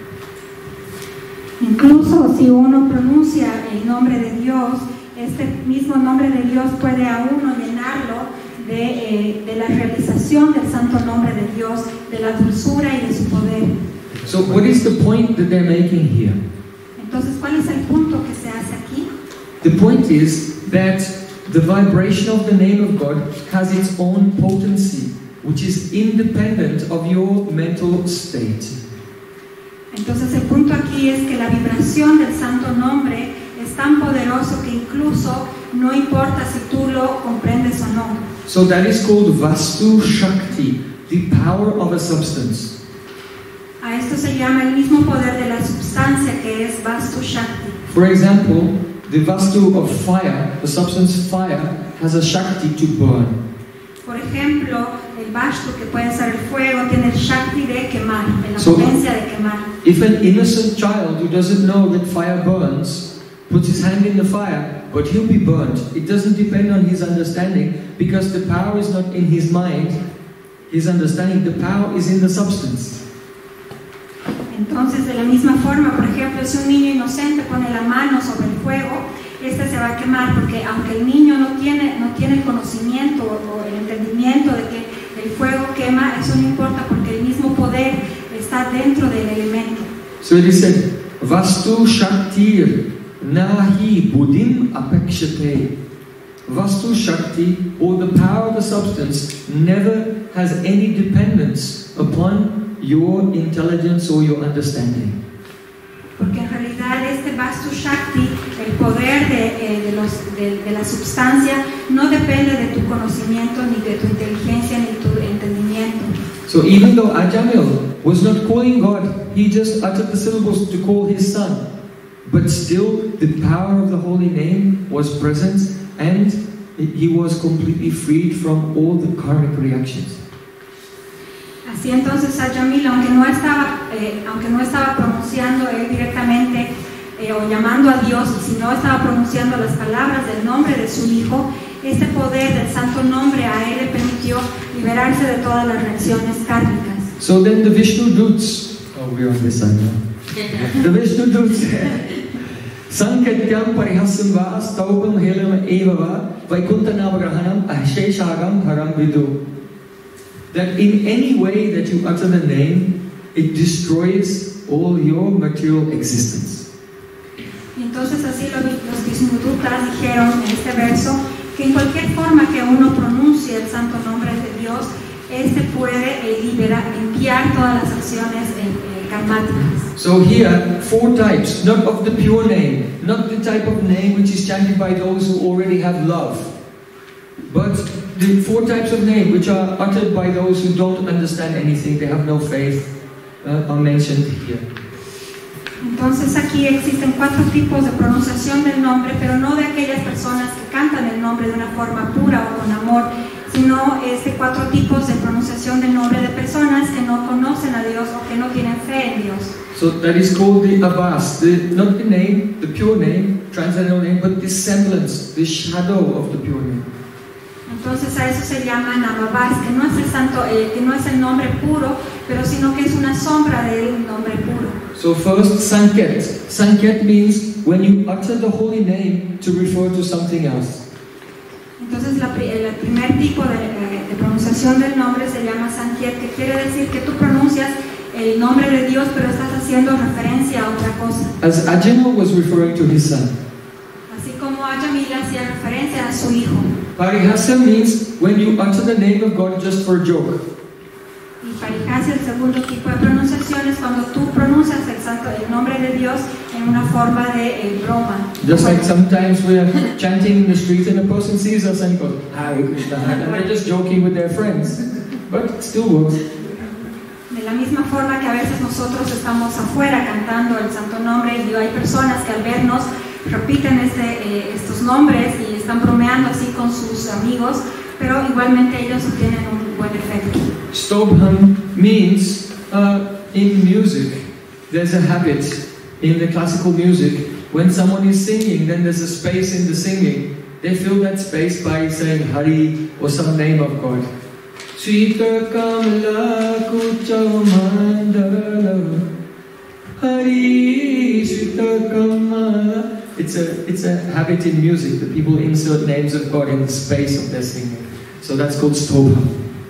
Incluso si uno pronuncia el nombre de Dios, este mismo nombre de Dios puede a uno llenarlo de la realización del santo nombre de Dios, de la dulzura y de su poder. So what is the point that they're making here? Entonces, ¿cuál es el punto que se hace aquí? The point is that the vibration of the name of God has its own potency, which is independent of your mental state. Entonces el punto aquí es que la vibración del santo nombre es tan poderoso que incluso no importa si tú lo comprendes o no. So that is called Vastu Shakti, the power of a substance. A esto se llama el mismo poder de la substancia, que es Vastu Shakti. For example, the Vastu of fire, the substance fire, has a Shakti to burn. Por ejemplo, el Vastu, que puede ser el fuego, tiene el Shakti de quemar, la So, potencia de quemar. If an innocent child who doesn't know that fire burns puts his hand in the fire, but he'll be burnt, it doesn't depend on his understanding, because the power is not in his mind, his understanding, the power is in the substance. Entonces, de la misma forma, por ejemplo, si un niño inocente pone la mano sobre el fuego, este se va a quemar, porque aunque el niño no tiene el conocimiento o el entendimiento de que el fuego quema, eso no importa, porque el mismo poder está dentro del elemento. So it is said, Vastu Shaktir Nahi Buddhim Apekshate. Vastu Shakti, or the power of the substance, never has any dependence upon your intelligence or your understanding. Porque en realidad este Vastu Shakti, el poder de la substancia, no depende de tu conocimiento, ni de tu inteligencia, ni tu entendimiento. So even though Ajamil was not calling God, he just uttered the syllables to call his son. But still, the power of the holy name was present, and he was completely freed from all the karmic reactions. Así entonces Ajamil, aunque no estaba pronunciando él directamente o llamando a Dios, sino estaba pronunciando las palabras del nombre de su hijo, este poder del santo nombre a él le permitió liberarse de todas las reacciones kármicas. So then the Vishnu Doots, we're on this side now. The Vishnu Doots, Sanketyam Parihasam Va Staupam Helam Evava Vaikuntha Navagrahanam Ahsheshagam Haram Vidu. That in any way that you utter the name, it destroys all your material existence. Y entonces así los Vishnudutas dijeron en este verso que en cualquier forma que uno pronuncie el santo nombre de Dios, este puede limpiar todas las acciones karmáticas. So here, 4 types, not of the pure name, not the type of name which is chanted by those who already have love, but the 4 types of name which are uttered by those who don't understand anything, they have no faith, are mentioned here. Entonces aquí existen 4 tipos de pronunciación del nombre, pero no de aquellas personas que cantan el nombre de una forma pura o con amor, sino 4 tipos de pronunciación del nombre de personas que no conocen a Dios o que no tienen fe en Dios. So that is called the Avas, not the name, the pure name, transcendental name, but the semblance, the shadow of the pure name. Entonces a eso se llama Namavas, que no es el santo, que no es el nombre puro, pero sino que es una sombra del nombre puro. So first, Sanket. Sanket means when you utter the holy name to refer to something else. Entonces el primer tipo de pronunciación del nombre se llama Sanket, que quiere decir que tú pronuncias el nombre de Dios, pero estás haciendo referencia a otra cosa. As Ajamil was referring to his son. Así como Ajamil hacía referencia a su hijo. Parihasya means when you utter the name of God just for a joke. Y Parihasya, el segundo tipo de pronunciación, es cuando tú pronuncias el nombre de Dios en una forma de broma. Just like sometimes we're chanting in the street and a person sees us and goes, Hare Krishna, and they're just joking with their friends. But it still works. De la misma forma que a veces nosotros estamos afuera cantando el santo nombre y hay personas que al vernos repiten estos nombres y están bromeando así con sus amigos, pero igualmente ellos obtienen un buen efecto. Stobham means in music, there's a habit in the classical music, when someone is singing, then there's a space in the singing. They fill that space by saying Hari or some name of God. Sita Kamala Kucha Mandala Hari Sita Kamala. It's a habit in music that people insert names of God in the space of their singing. So that's called Stobham.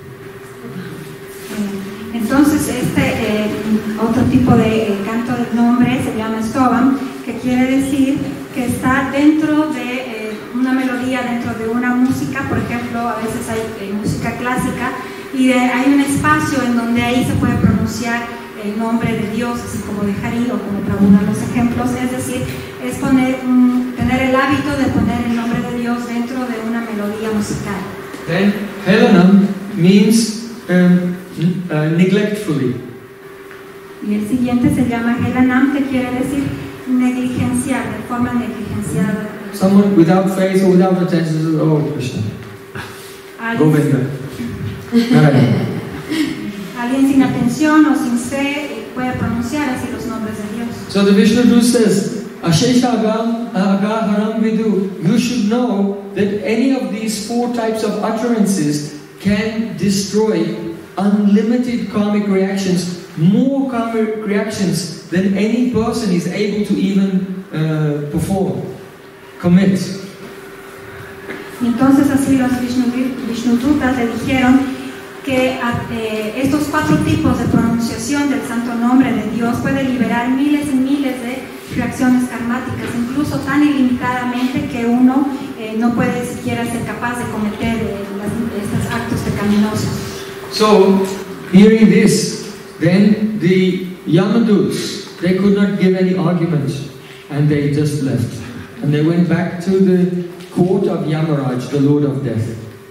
Entonces otro tipo de canto del nombre se llama Stobham, que quiere decir que está dentro de una melodía, dentro de una música. Por ejemplo, a veces hay música clásica y hay un espacio en donde ahí se puede pronunciar el nombre de Dios, así como de Hari o como Prabhupada los ejemplos, es decir, es tener el hábito de poner el nombre de Dios dentro de una melodía musical. Then Helanam means neglectfully. Y el siguiente se llama Helanam, que quiere decir negligenciar, de forma negligenciada. Someone without faith or without attention says, "Oh Krishna, Govinda." Alguien sin atención o sin fe puede pronunciar así los nombres de Dios. So the Vishnu Dut says, Asheshagam Agaharam Vidu, you should know that any of these 4 types of utterances can destroy unlimited karmic reactions, more karmic reactions than any person is able to even commit. Y entonces así los Vishnudutas le dijeron que estos 4 tipos de pronunciación del santo nombre de Dios puede liberar miles y miles de reacciones karmáticas, incluso tan ilimitadamente que uno no puede siquiera ser capaz de cometer estos actos pecaminosos. So, hearing this, then the Yamaduts, they could not give any argument, and they just left. And they went back to the court of Yamaraj, the Lord of Death.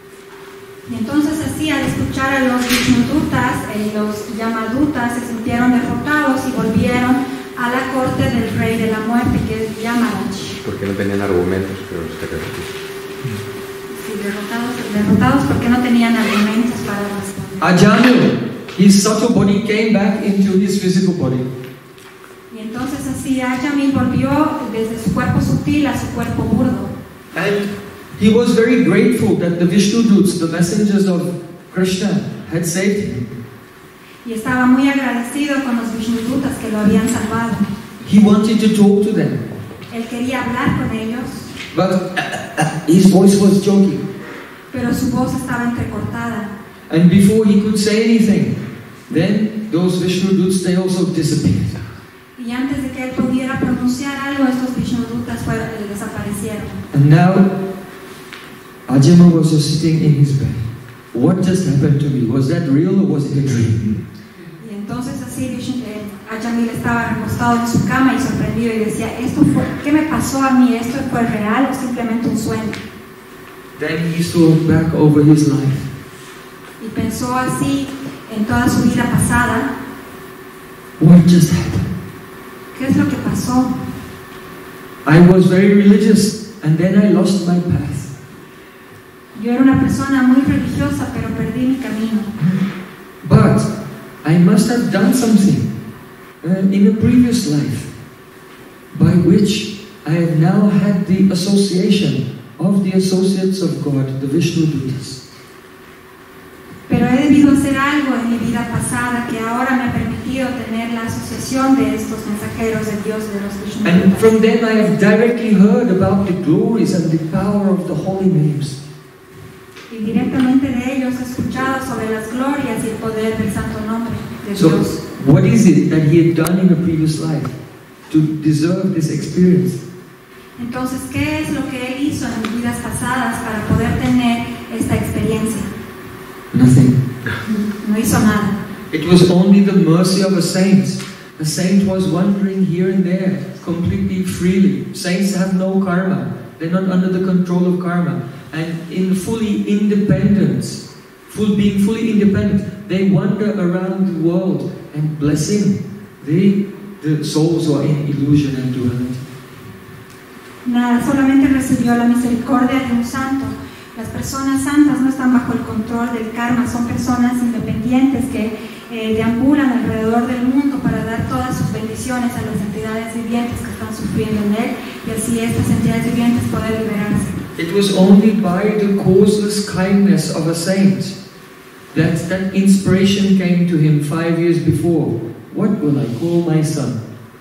Y entonces así, al escuchar a los Vishnudutas, los Yamadutas se sintieron derrotados y volvieron a la corte del rey de la muerte, que es Yamaraj. Porque no tenían argumentos, pero los que Sí, derrotados porque no tenían argumentos para responder. Ajamil, his subtle body came back into his physical body. Y entonces así Ajamil volvió desde su cuerpo sutil a su cuerpo burdo. And he was very grateful that the Vishnuduts, the messengers of Krishna, had saved him. Y estaba muy agradecido con los Vishnudutas que lo habían salvado. He wanted to talk to them, Él quería hablar con ellos, but his voice was choking. pero su voz estaba entrecortada. And before he could say anything, then those Vishnuduts, they also disappeared. Y antes de que él pudiera pronunciar algo, estos Vishnudutas desaparecieron. And now, Ajamil was just sitting in his bed. What just happened to me? Was that real or was it a dream? Y entonces así Ajamil estaba recostado en su cama y sorprendido y decía, ¿qué me pasó a mí? ¿Esto fue real o simplemente un sueño? Then he saw back over his life. Y pensó así en toda su vida pasada. What just happened? ¿Qué es lo que pasó? I was very religious and then I lost my path. Yo era una persona muy religiosa, pero perdí mi camino. But I must have done something in a previous life by which I have now had the association of the associates of God, the Vishnudutas. Pero he debido hacer algo en mi vida pasada que ahora me ha permitido tener la asociación de estos mensajeros de Dios, de los And Vishnudutas. from them I have directly heard about the glories and the power of the holy names. Y directamente de ellos he escuchado sobre las glorias y el poder del santo nombre de So, Dios. what is it that he had done in a previous life to deserve this experience? Entonces, ¿qué es lo que él hizo en vidas pasadas para poder tener esta experiencia? Nothing. No hizo nada. It was only the mercy of a saint. A saint was wandering here and there, completely freely. Saints have no karma. They're not under the control of karma. And in fully independence, being fully independent, they wander around the world and blessing the souls who are in illusion and duality. Nada, solamente recibió la misericordia de un santo. Las personas santas no están bajo el control del karma, son personas independientes que deambulan alrededor del mundo para dar todas sus bendiciones a las entidades vivientes que están sufriendo en él, y así estas entidades vivientes pueden liberarse. It was only by the causeless kindness of a saint that inspiration came to him 5 years before. What will I call my son?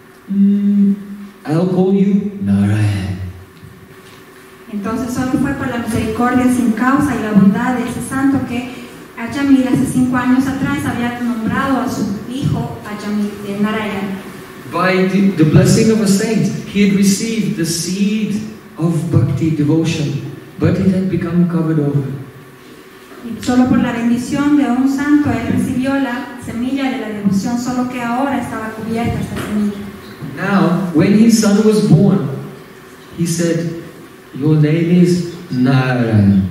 I'll call you Narayan. Entonces solo fue por la misericordia sin causa y la bondad de ese santo que Ajamil hace 5 años atrás había nombrado a su hijo Ajamil, Narayan. By the blessing of a saint, he had received the seed of bhakti devotion, but it had become covered over. Y solo por la bendición de un santo él recibió la semilla de la devoción, solo que ahora estaba cubierta esta semilla. Now, when his son was born, he said, your name is Narayan.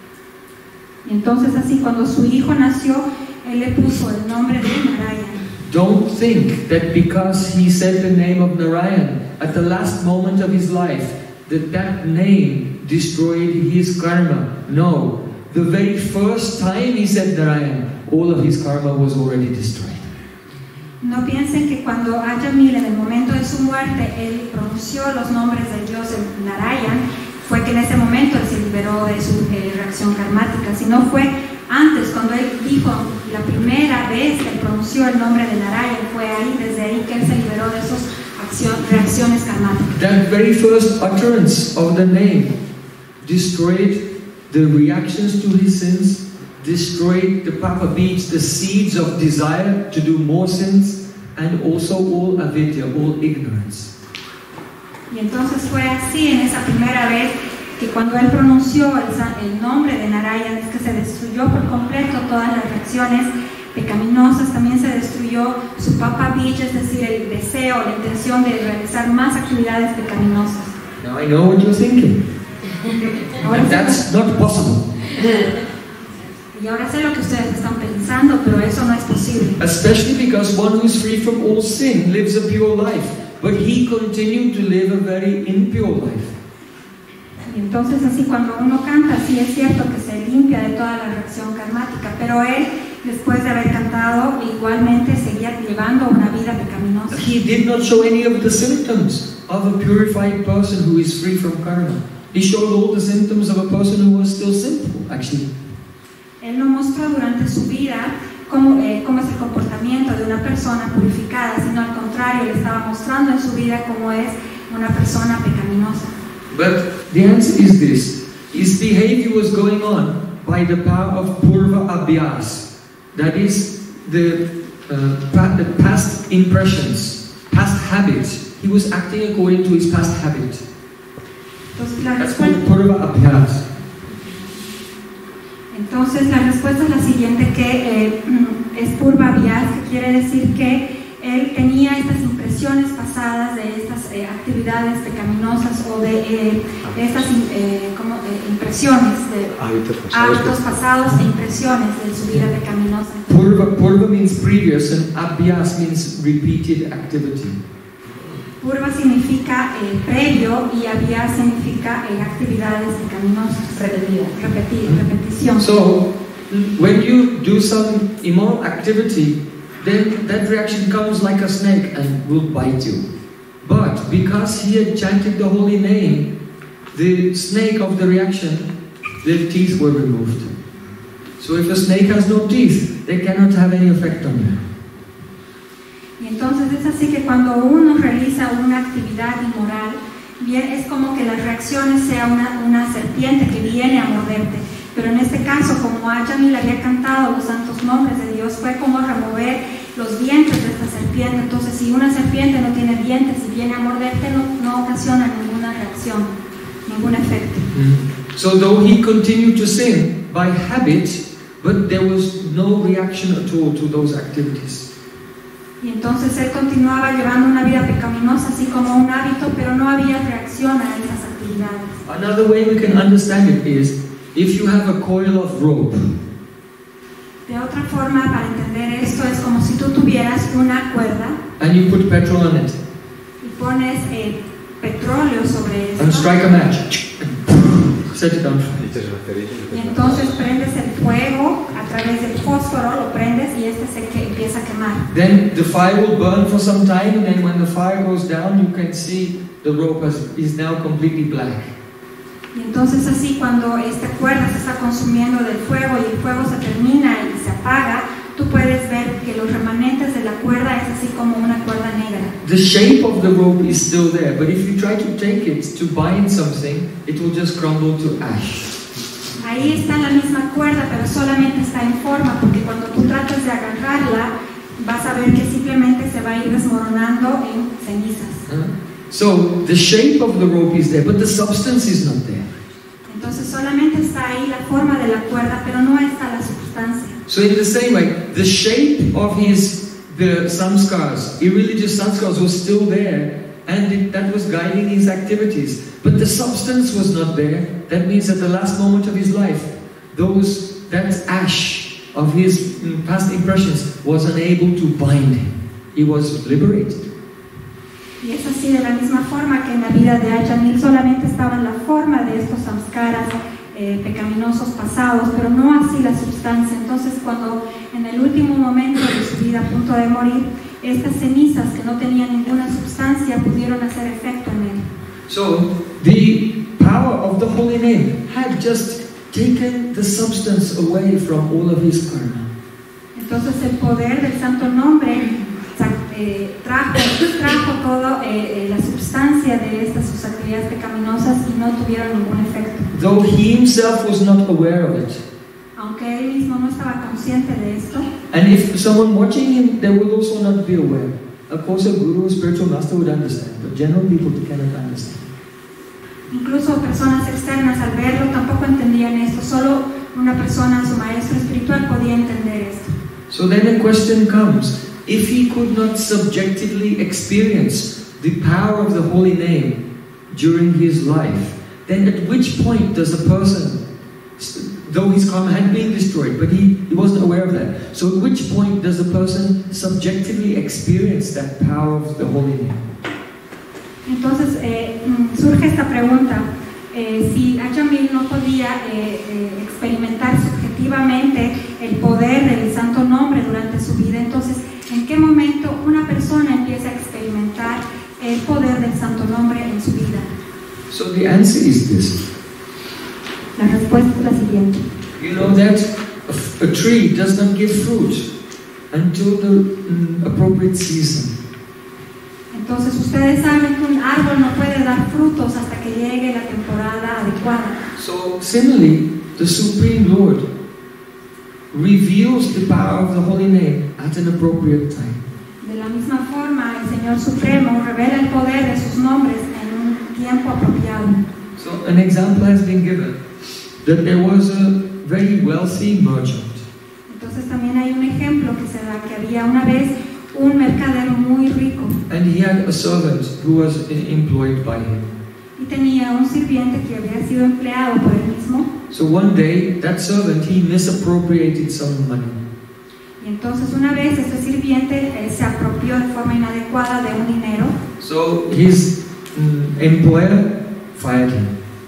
Y entonces así cuando su hijo nació, él le puso el nombre de Narayan. Don't think that because he said the name of Narayan at the last moment of his life, that name destroyed his karma. No. The very first time he said Narayan, all of his karma was already destroyed. No piensen que cuando Ajamil en el momento de su muerte, él pronunció los nombres del dios Narayan, fue que en ese momento él se liberó de su reacción karmática, sino fue antes, cuando él dijo la primera vez que él pronunció el nombre de Narayan, fue ahí, desde ahí que él se liberó de sus reacciones karmáticas. That very first utterance of the name destroyed the reactions to his sins, destroyed the papa beats, the seeds of desire to do more sins, and also all avidya, all ignorance. Y entonces fue así en esa primera vez que cuando él pronunció el nombre de Narayan, es que se destruyó por completo todas las reacciones pecaminosas, también se destruyó su papa beach, es decir, el deseo, la intención de realizar más actividades pecaminosas. Now I know what you're thinking. That's not possible. Y ahora sé lo que ustedes están pensando, pero eso no es posible. Especially because one who is free from all sin lives a pure life, but he continued to live a very impure life. Y entonces así cuando uno canta, sí es cierto que se limpia de toda la reacción karmática, pero él, después de haber cantado, igualmente seguía llevando una vida pecaminosa. He did not show any of the symptoms of a purified person who is free from karma. He showed all the symptoms of a person who was still sinful, actually. Él no mostró durante su vida cómo es el comportamiento de una persona purificada, sino al contrario, le estaba mostrando en su vida cómo es una persona pecaminosa. But the answer is this. His behavior was going on by the power of Purva Abhyas. That is the past impressions, past habits. He was acting according to his past habit. That's called Purva Abhyas. Entonces la respuesta es la siguiente, que es Purva Abhyas, que quiere decir que él tenía estas impresiones pasadas de estas actividades pecaminosas o de estas impresiones de hábitos pasados e impresiones de su vida pecaminosa. Purva means previous and Abhyas means repeated activity. Purva significa previo y Abhyas significa actividades pecaminosas, repetición. So, when you do some immoral activity, then that reaction comes like a snake and will bite you. But because he had chanted the holy name, the snake of the reaction, the teeth were removed. So if a snake has no teeth, they cannot have any effect on you. Y entonces es así que cuando uno realiza una actividad inmoral, bien, es como que las reacciones sea una serpiente que viene a morderte. Pero en este caso, como Ajamil había cantado los santos nombres de Dios, fue como remover los dientes de esta serpiente. Entonces, si una serpiente no tiene dientes y viene a morderte, no ocasiona ninguna reacción, ningún efecto. So though he continued to sin by habit, but there was no reaction at all to those activities. Y entonces él continuaba llevando una vida pecaminosa, así como un hábito, pero no había reacción a esas actividades. Another way we can understand it is, if you have a coil of rope, de otra forma, para entender esto, es como si tú tuvieras una cuerda and you put petrol on it, y pones petróleo sobre esto, and strike a match, set it on fire. Y entonces prendes el fuego a través del fósforo, lo prendes y empieza a quemar. Then the fire will burn for some time, and then when the fire goes down, you can see the rope is now completely black. Y entonces así cuando esta cuerda se está consumiendo del fuego y el fuego se termina y se apaga, tú puedes ver que los remanentes de la cuerda es así como una cuerda negra. The shape of the rope is still there, but if you try to take it to bind something, it will just crumble to ash. Ahí está la misma cuerda, pero solamente está en forma, porque cuando tú tratas de agarrarla, vas a ver que simplemente se va a ir desmoronando en cenizas. So the shape of the rope is there, but the substance is not there. Entonces solamente está ahí la forma de la cuerda, pero no está la sustancia. So in the same way, the shape of the samskars, irreligious samskars, was still there, and that was guiding his activities. But the substance was not there. That means at the last moment of his life, that ash of his past impressions was unable to bind him. He was liberated. Y es así de la misma forma que en la vida de Ajahn Min solamente estaba en la forma de estos samskaras pecaminosos pasados, pero no así la sustancia. Entonces, cuando en el último momento de su vida, a punto de morir, estas cenizas que no tenían ninguna sustancia pudieron hacer efecto en él. So, the power of the holy name had just taken the substance away from all of his karma. Entonces, el poder del santo nombre trajo toda la sustancia de estas sus actividades pecaminosas y no tuvieron ningún efecto. Though he himself was not aware of it. Aunque él mismo no estaba consciente de esto. And if someone watching him, they would also not be aware. Of course, a guru, a spiritual master would understand, but general people cannot understand. Incluso personas externas al verlo tampoco entendían esto. Solo una persona, su maestro espiritual, podía entender esto. So then a question comes. If he could not subjectively experience the power of the holy name during his life, then at which point does a person, though his karma had been destroyed, but he wasn't aware of that, so at which point does a person subjectively experience that power of the holy name? Entonces surge esta pregunta, si Ajahn Min no podía experimentar subjetivamente el poder del santo nombre durante su vida, entonces ¿en qué momento una persona empieza a experimentar el poder del santo nombre en su vida? So the answer is this. La respuesta es la siguiente. You know that a tree does not give fruit until the appropriate season. Entonces ustedes saben que un árbol no puede dar frutos hasta que llegue la temporada adecuada. So similarly, the Supreme Lord reveals the power of the holy name at an appropriate time. De la misma forma, el Señor Supremo revela el poder de sus nombres en un tiempo apropiado. So an example has been given that there was a very wealthy merchant. Entonces también hay un ejemplo que se da que había una vez un mercader muy rico. And he had a servant who was employed by him. Y tenía un sirviente que había sido empleado por él mismo. So one day, that servant, he misappropriated some money. Y entonces una vez este sirviente se apropió de forma inadecuada de un dinero. So his employer fired him.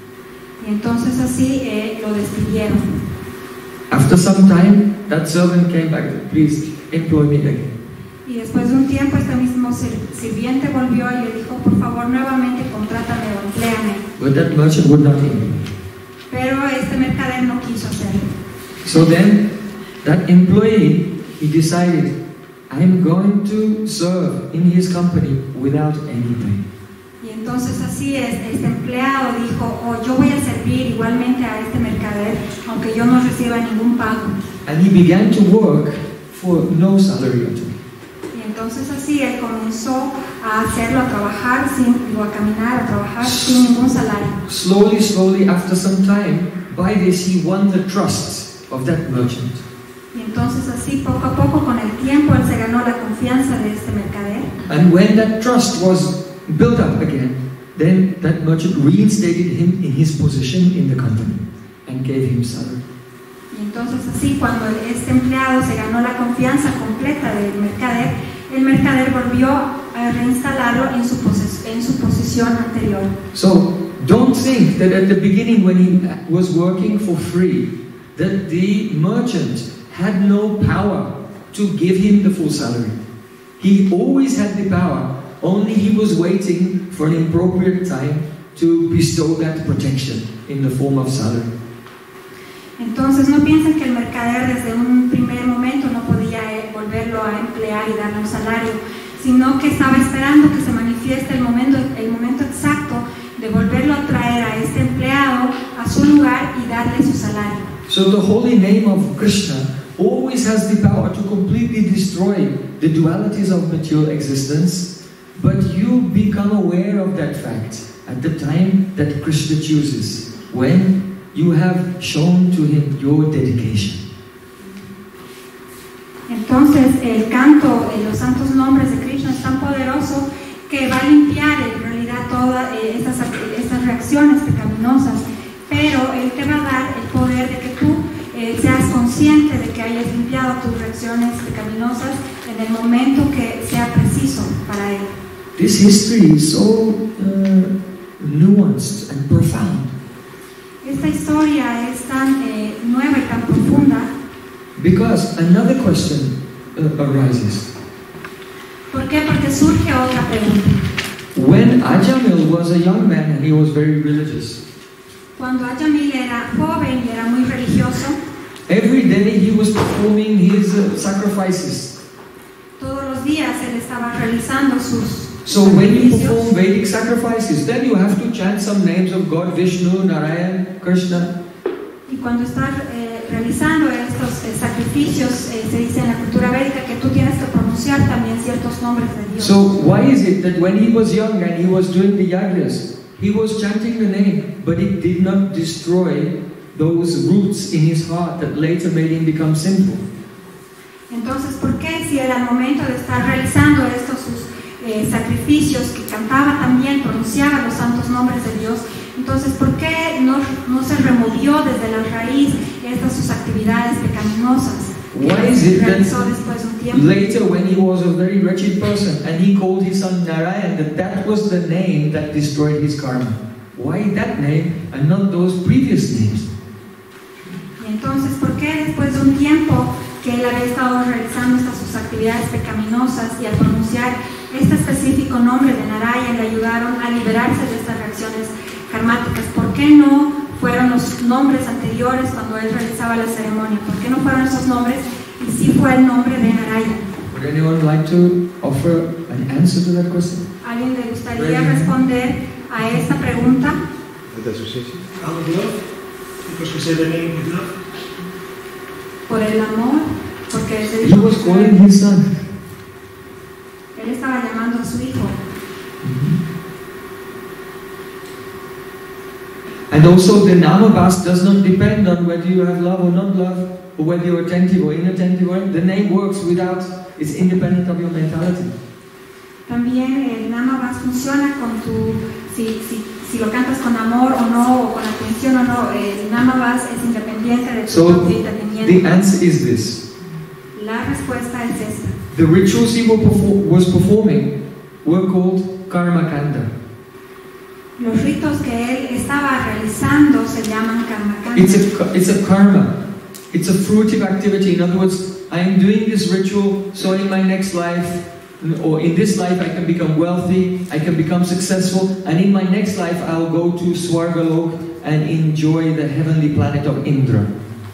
Y entonces así lo despidieron. After some time, that servant came back. Please employ me again. Y después de un tiempo este mismo sirviente volvió y le dijo, por favor nuevamente contrátame o empléame. But that merchant would not employ. Pero este mercader no quiso hacerlo. So then, that employee, he decided, I'm going to serve in his company without any pay. Y entonces así es, este empleado dijo, yo voy a servir igualmente a este mercader, aunque yo no reciba ningún pago. And he began to work for no salary at all. Y entonces así él comenzó a hacerlo, a trabajar, a caminar, a trabajar sin ningún salario. Slowly, after some time, by this he won the trust of that merchant. Y entonces así, poco a poco, con el tiempo, él se ganó la confianza de este mercader. And when that trust was built up again, then that merchant reinstated him in his position in the company and gave him salary. Y entonces así, cuando este empleado se ganó la confianza completa del mercader, el mercader volvió a reinstalarlo en su posición anterior. So, don't think that at the beginning when he was working for free, that the merchant had no power to give him the full salary. He always had the power, only he was waiting for an appropriate time to bestow that protection in the form of salary. Entonces no piensen que el mercader desde un primer momento no podía volverlo a emplear y darle un salario, sino que estaba esperando que se manifieste el momento exacto de volverlo a traer a este empleado a su lugar y darle su salario. So the holy name of Krishna always has the power to completely destroy the dualities of material existence, but you become aware of that fact at the time that Krishna chooses, when you have shown to him your dedication. Entonces el canto, los santos nombres de Krishna es tan poderoso que va a limpiar en realidad todas estas reacciones pecaminosas, pero Él te va a dar el poder de que tú seas consciente de que hayas limpiado tus reacciones pecaminosas en el momento que sea preciso para Él. This history is so nuanced and profound. Esta historia es tan nueva y tan profunda. Because another question arises. ¿Por qué? Porque surge otra pregunta. When Ajamil was a young man and he was very religious, Cuando Ajamil era joven y era muy religioso, every day he was performing his sacrifices. todos los días él estaba realizando sus So when you sacrificios. perform Vedic sacrifices, then you have to chant some names of God, Vishnu, Narayan, Krishna. Y cuando estás realizando estos sacrificios, se dice en la cultura védica que tú tienes que pronunciar también ciertos nombres de Dios. So why is it that when he was young and he was doing the yajnas, he was chanting the name, but it did not destroy those roots in his heart that later made him become sinful? Entonces, ¿por qué si era el momento de estar realizando estos sus sacrificios, que cantaba también, pronunciaba los santos nombres de Dios, entonces ¿por qué no se removió desde la raíz estas sus actividades pecaminosas? Why is it Realizó that después de un tiempo. later when he was a very wretched person and he called his son Narayan, that was the name that destroyed his karma? Why that name and not those previous names? Y entonces, ¿por qué después de un tiempo que él había estado realizando estas sus actividades pecaminosas y al pronunciar este específico nombre de Narayan le ayudaron a liberarse de estas reacciones karmáticas? ¿Por qué no fueron los nombres anteriores cuando él realizaba la ceremonia? ¿Por qué no fueron esos nombres y sí fue el nombre de Narayan? Would anyone like to offer an answer to that question? ¿Alguien le gustaría responder a esta pregunta? Because we say the name with love. Por el amor, porque se He dijo was que calling his son. él estaba llamando a su hijo. And also the Namabas does not depend on whether you have love or not love, or whether you're attentive or inattentive. The name works without, it's independent of your mentality. También el Namabas funciona con tu, si lo cantas con amor o no, o con atención o no, el Namabas es independiente de tu So propio the entendimiento. answer is this. La respuesta es esta. The rituals he was performing were called Karma Kanda. Los ritos que él estaba realizando se llaman karmakanda. It's a karma. It's a fruitive activity. In other words, I am doing this ritual so in my next life, or in this life I can become wealthy, I can become successful, and in my next life I'll go to Swargalok and enjoy the heavenly planet of Indra.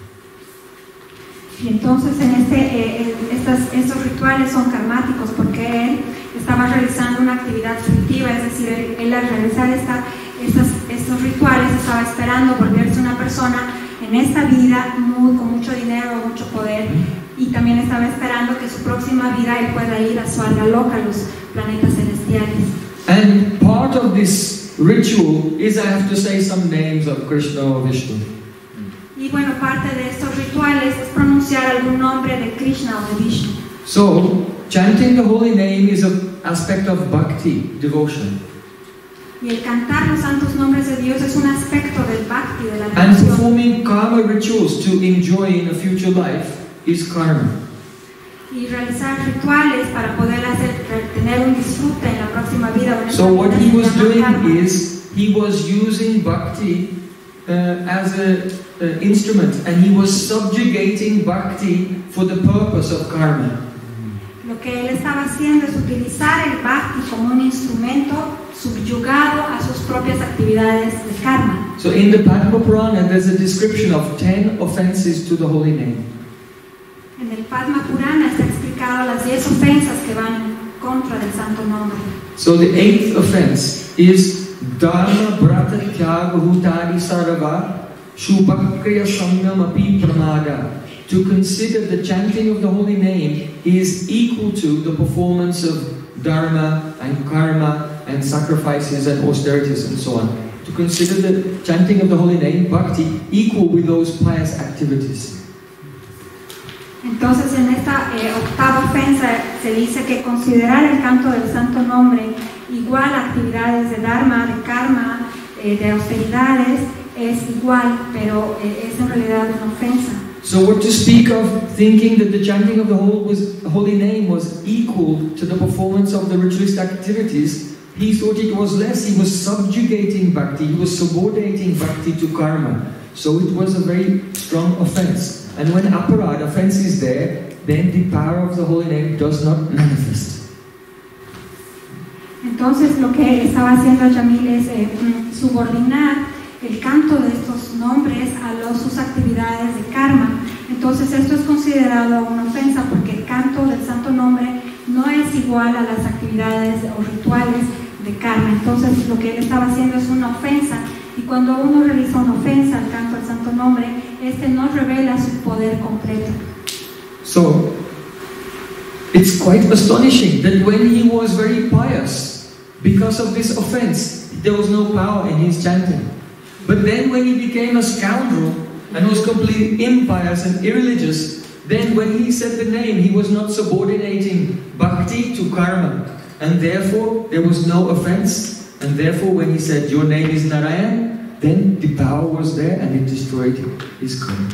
Y entonces estos rituales son karmáticos porque él estaba realizando una actividad fructiva, es decir, él al realizar estos rituales estaba esperando volverse una persona en esta vida con mucho dinero, mucho poder, y también estaba esperando que su próxima vida él pueda ir a Swargaloka, los planetas celestiales. And part of this ritual is I have to say some names of Krishna or Vishnu. Y bueno, parte de estos rituales es pronunciar algún nombre de Krishna o de Vishnu. So, chanting the holy name is an aspect of bhakti, devotion. Y el cantar los santos nombres de Dios es un aspecto del bhakti, de la And devoción. performing karma rituals to enjoy in a future life is karma. Y realizar rituales para poder tener un disfrute en la próxima vida. o en esta So what vida he se was llama doing karma. is, he was using bhakti as an instrument, and he was subjugating bhakti for the purpose of karma. Lo que él estaba haciendo es utilizar el bhakti como un instrumento subyugado a sus propias actividades de karma. So in the Padma Purana, there's a description of 10 offenses to the holy name. En el Padma Purana está explicado las 10 ofensas que van en contra del santo nombre. So the 8th offense is Dharma Brata Tyaga Hutari Sarava Shubhakriya Samyam Api Pramada. To consider the chanting of the holy name is equal to the performance of dharma and karma and sacrifices and austerities and so on. To consider the chanting of the holy name, bhakti, equal with those pious activities. Entonces en esta octava ofensa se dice que considerar el canto del santo nombre igual a actividades de dharma, de karma, de austeridades, es igual, pero es en realidad una ofensa. So what to speak of thinking that the chanting of the holy name was equal to the performance of the ritualist activities? He thought it was less. He was subjugating bhakti. He was subordinating bhakti to karma. So it was a very strong offense. And when aparad, offense is there, then the power of the holy name does not manifest. Entonces lo que estaba haciendo Jamil es subordinar el canto de estos nombres a sus actividades de karma. Entonces esto es considerado una ofensa porque el canto del santo nombre no es igual a las actividades o rituales de karma. Entonces lo que él estaba haciendo es una ofensa, y cuando uno realiza una ofensa al canto del santo nombre, este no revela su poder completo. So it's quite astonishing that when he was very pious, because of this offense, there was no power in his chanting. But then when he became a scoundrel and was completely impious and irreligious, then when he said the name, he was not subordinating bhakti to karma. And therefore, there was no offense. And therefore, when he said, your name is Narayan, then the power was there and it destroyed his karma.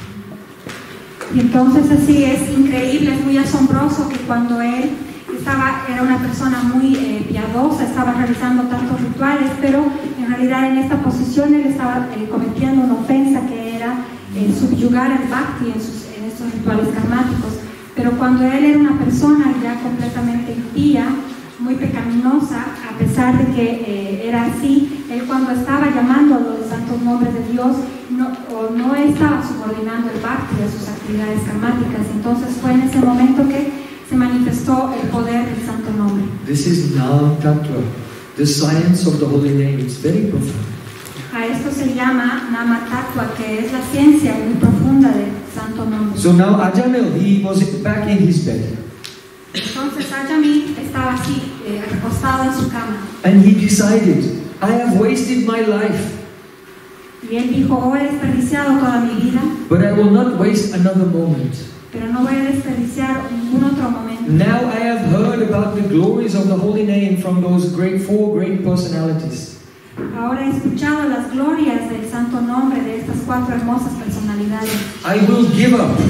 Y entonces así es increíble, es muy asombroso que cuando él era una persona muy piadosa, estaba realizando tantos rituales, pero en realidad en esta posición él estaba cometiendo una ofensa que era subyugar el bhakti en estos rituales karmáticos. Pero cuando él era una persona ya completamente impía, muy pecaminosa, a pesar de que era así, él cuando estaba llamando a los santos nombres de Dios, no estaba subordinando el bhakti a sus actividades karmáticas. Entonces fue en ese momento que se manifestó el poder del santo nombre. This is Nam Tattva, the science of the holy name. It's very profound. A esto se llama Nama Tattva, que es la ciencia muy profunda del santo nombre. So now Ajamil, he was back in his bed. Entonces Ajamil estaba así, recostado en su cama. And he decided, I have wasted my life. Y él dijo, he desperdiciado toda mi vida. But I will not waste another moment. Pero no voy a desperdiciar ningún otro momento. Now I have heard about the glories of the holy name from those four great personalities. Ahora he escuchado las glorias del santo nombre de estas cuatro hermosas personalidades. I will give up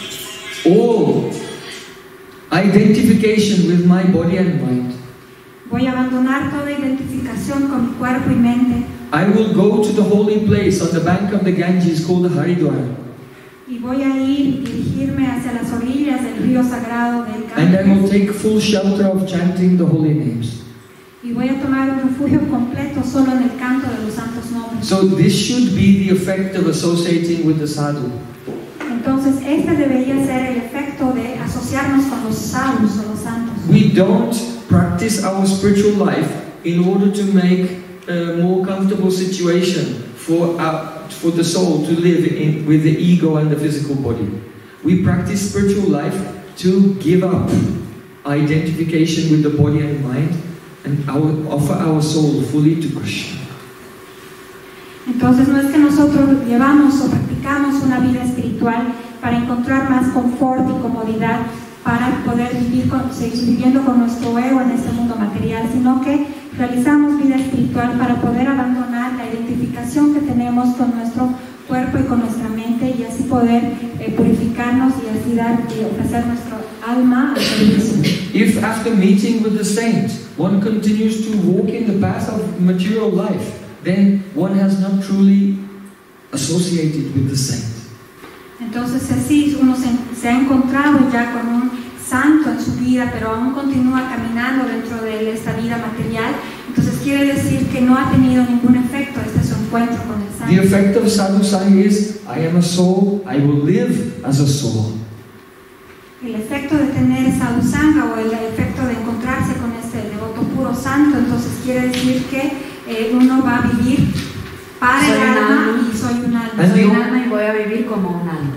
all identification with my body and mind. Voy a abandonar toda identificación con mi cuerpo y mente. I will go to the holy place on the bank of the Ganges called Haridwar. Y voy a ir y dirigirme hacia las orillas del río sagrado del And I will Ganges. take full shelter of chanting the holy names. Y voy a tomar un refugio completo solo en el canto de los santos nombres. So this should be the effect of associating with the sadhu. Entonces este debería ser el efecto de asociarnos con los sadhus o los santos. We don't practice our spiritual life in order to make a more comfortable situation for the soul to live in with the ego and the physical body. We practice spiritual life to give up identification with the body and mind and offer our soul fully to Krishna. Entonces no es que nosotros llevamos o practicamos una vida espiritual para encontrar más confort y comodidad para poder seguir viviendo con nuestro ego en este mundo material, sino que realizamos vida espiritual para poder abandonar la identificación que tenemos con nuestro cuerpo y con nuestra mente, y así poder purificarnos y así ofrecer nuestro alma al servicio. If after meeting with the saint, one continues to walk in the path of material life, then one has not truly associated with the saint. Entonces así uno se ha encontrado ya con un santo en su vida, pero aún continúa caminando dentro de esta vida material. Entonces quiere decir que no ha tenido ningún efecto su encuentro con el santo. The effect of sadhu sangha is, I am a soul, I will live as a soul. El efecto de tener sadhu sangha o el efecto de encontrarse con este devoto puro santo, entonces quiere decir que uno va a vivir para el alma y soy un alma. Soy un alma y voy a vivir como un alma.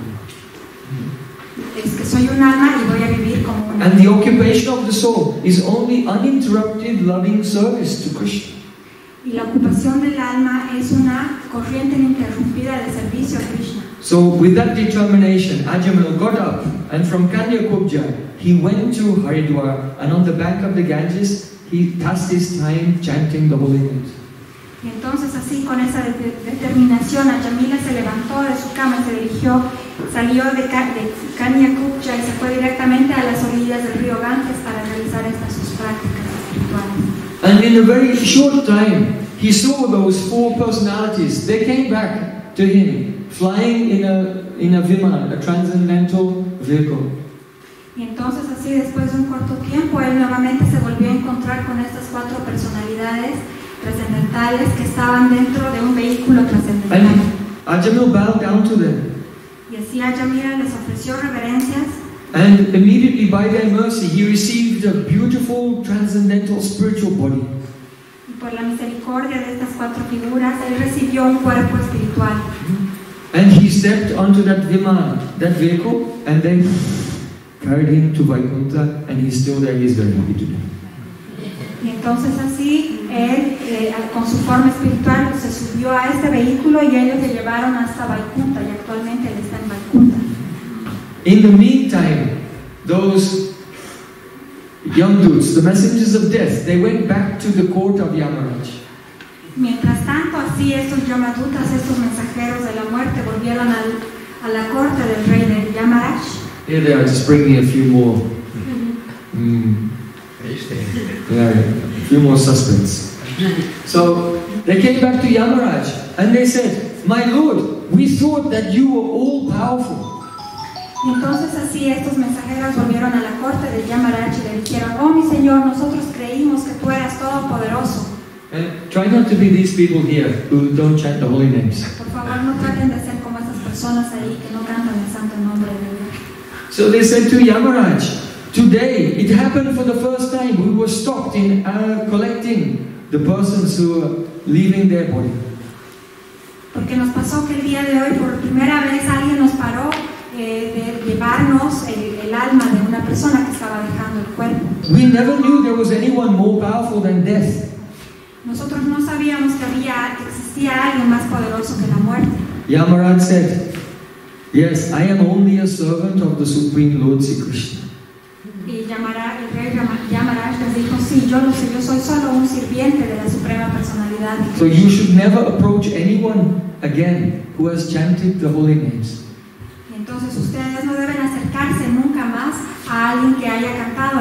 Es que soy un alma y voy a vivir como un alma. And the occupation of the soul is only uninterrupted loving service to Krishna. Y la ocupación del alma es una corriente ininterrumpida de servicio a Krishna. So with that determination, Ajamil got up and from Kanyakubja he went to Haridwar, and on the bank of the Ganges he passed his time chanting the holy names. Y entonces así, con esa determinación, Ajamila se levantó de su cama, se dirigió, salió de Kanya Kupcha y se fue directamente a las orillas del río Ganges para realizar estas sus prácticas espirituales. And in a very short time, he saw those 4 personalities. They came back to him, flying in a Viman, a transcendental vehicle. Y entonces así, después de un corto tiempo, él nuevamente se volvió a encontrar con estas 4 personalidades trascendentales que estaban dentro de un vehículo trascendental. And Ajamil bowed down to them. Y así Ajamila les ofreció reverencias. And immediately by their mercy, he received a beautiful transcendental spiritual body. Y por la misericordia de estas 4 figuras, él recibió un cuerpo espiritual. And he stepped onto that Viman, that vehicle, and then carried him to Vaikuntha, and he's still there. He's very happy today. Y entonces así, él con su forma espiritual se subió a este vehículo y ellos le llevaron hasta Vaikuntha, y actualmente él está en Vaikuntha. In the meantime, those Yamduts, the messengers of death, they went back to the court of Yamaraj. Mientras tanto, así estos Yamadutas, estos mensajeros de la muerte, volvieron a la corte del rey de Yamaraj. Here they are, just bringing a few more. Yeah, a few more suspects. So they came back to Yamaraj and they said, "My Lord, we thought that you were all powerful." Y entonces así estos mensajeros volvieron a la corte de Yamaraj y le dijeron: "Oh mi señor, nosotros creímos que tú eras todopoderoso." And try not to be these people here who don't chant the holy names. Por favor, no traten de ser como esas personas ahí que no cantan el santo nombre de Dios. So they said to Yamaraj, "Today, it happened for the first time. We were stopped in collecting the persons who are leaving their body." Porque nos pasó que el día de hoy, por primera vez, alguien nos paró de llevarnos el alma de una persona que estaba dejando el cuerpo. We never knew there was anyone more powerful than death. Nosotros no sabíamos que existía alguien más poderoso que la muerte. Yamaraj said, "Yes, I am only a servant of the Supreme Lord Sri Krishna." Y el rey Yamaraj les dijo: "Sí, yo lo sé, yo soy solo un sirviente de la Suprema Personalidad." So you should never approach anyone again who has chanted the holy names. Y entonces ustedes no deben acercarse nunca más a alguien que haya cantado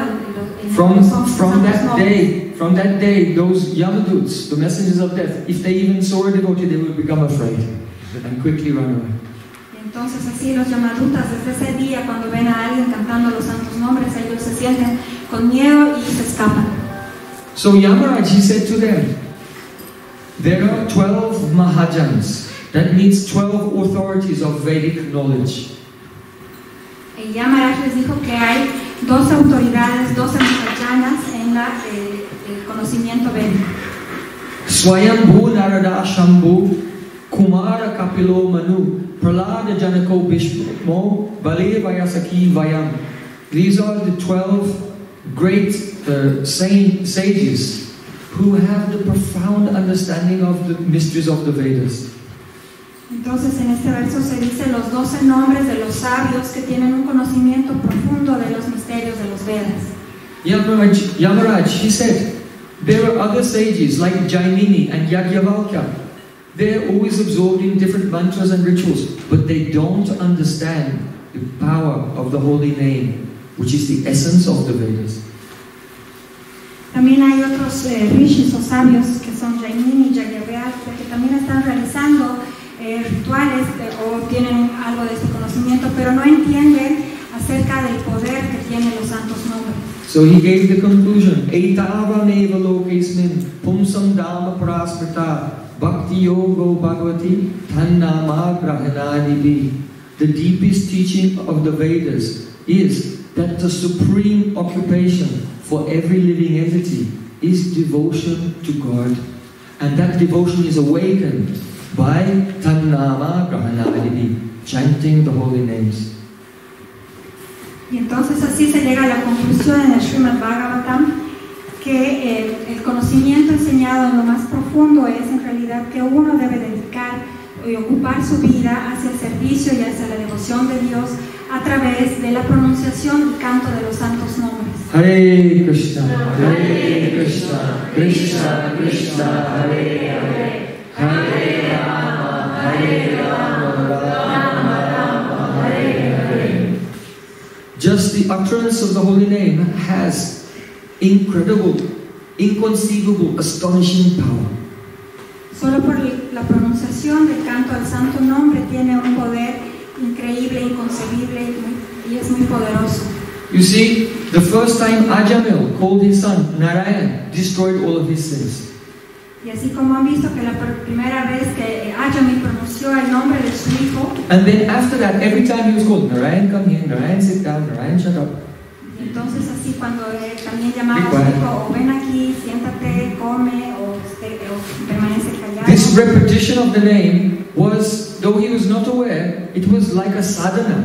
From that day, those Yamaduts, the messengers of death, if they even saw a devotee, they would become afraid and quickly run away. Entonces así los Yamadutas, desde ese día, cuando ven a alguien cantando los santos nombres, ellos se sienten con miedo y se escapan. So Yamaraj, he said to them, there are 12 Mahajans. That means 12 authorities of Vedic knowledge. Y Yamaraj les dijo que hay 12 autoridades, 12 Mahajanas en el conocimiento védico. Swayambhu Narada Shambhu Kumara Kapilo Manu Pralada Janako Bhishmo Bale Vayasaki Vayam. These are the 12 great sages who have the profound understanding of the mysteries of the Vedas. Entonces en este verso se dice los 12 nombres de los sabios que tienen un conocimiento profundo de los misterios de los Vedas. Yamaraj, he said, there are other sages like Jainini and Yagyavalkya. They're always absorbed in different mantras and rituals, but they don't understand the power of the holy name, which is the essence of the Vedas. También hay otros rishis o sabios que son Jainini y Yagyavalkya que también están realizando rituales o tienen algo de este conocimiento, pero no entienden acerca del poder que tienen los santos nombres. So he gave the conclusion: Eitava neva lokesmin pumsam dhamma praskrita bhakti yogo bhagavati tannama grahanadibi. The deepest teaching of the Vedas is that the supreme occupation for every living entity is devotion to God, and that devotion is awakened by Tannama Grahanadibi, chanting the holy names. Y entonces así se llega a la conclusión en el Srimad Bhagavatam que el conocimiento enseñado en lo más profundo es en realidad que uno debe dedicar y ocupar su vida hacia el servicio y hacia la devoción de Dios a través de la pronunciación y canto de los santos nombres. Hare Krishna, Krishna Krishna, Hare Hare, Hare Rama, Rama Rama, Hare Hare. Just the utterance of the holy name has incredible, inconceivable, astonishing power. Solo por la pronunciación del canto al santo nombre tiene un poder increíble, inconcebible y es muy poderoso. You see, the first time Ajamil called his son Narayan, destroyed all of his sins. Y así como han visto que la primera vez que Ajamil pronunció el nombre de su hijo, And then after that, every time he was called, Narayan, come here, Narayan, sit down, Narayan, shut up. entonces así cuando él también llamaba a su hijo, o ven aquí, siéntate, come, o permanece callado. This repetition of the name was, though he was not aware, it was like a sadhana.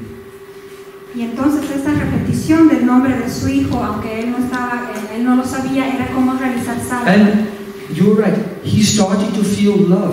Y entonces esta repetición del nombre de su hijo, aunque él no lo sabía, era como realizar sadhana. And you're right, he started to feel love.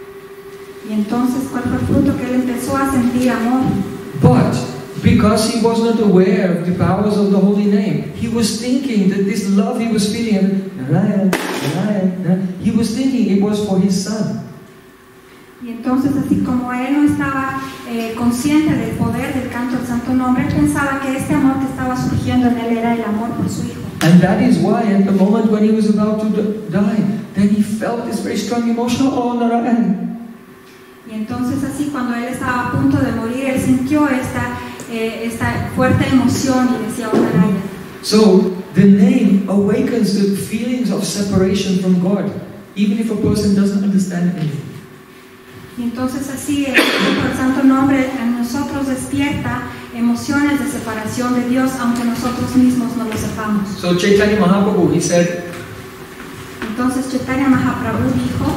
Y entonces, ¿cuál fue el fruto? Que él empezó a sentir amor. But because he was not aware of the powers of the holy name, he was thinking that this love he was feeling, Narayan, Narayan, Narayan, he was thinking it was for his son. Y entonces, así como él no estaba consciente del poder del canto del santo nombre, él pensaba que este amor que estaba surgiendo en él era el amor por su hijo. And that is why at the moment when he was about to die, then he felt this very strong emotion, oh Narayan. Y entonces así cuando él estaba a punto de morir, él sintió esta fuerte emoción y decía, oh Narayan. So the name awakens the feelings of separation from God, even if a person doesn't understand anything. Y entonces así el santo nombre en nosotros despierta emociones de separación de Dios, aunque nosotros mismos no lo sepamos. So Chaitanya Mahaprabhu, he said, entonces Chaitanya Mahaprabhu dijo,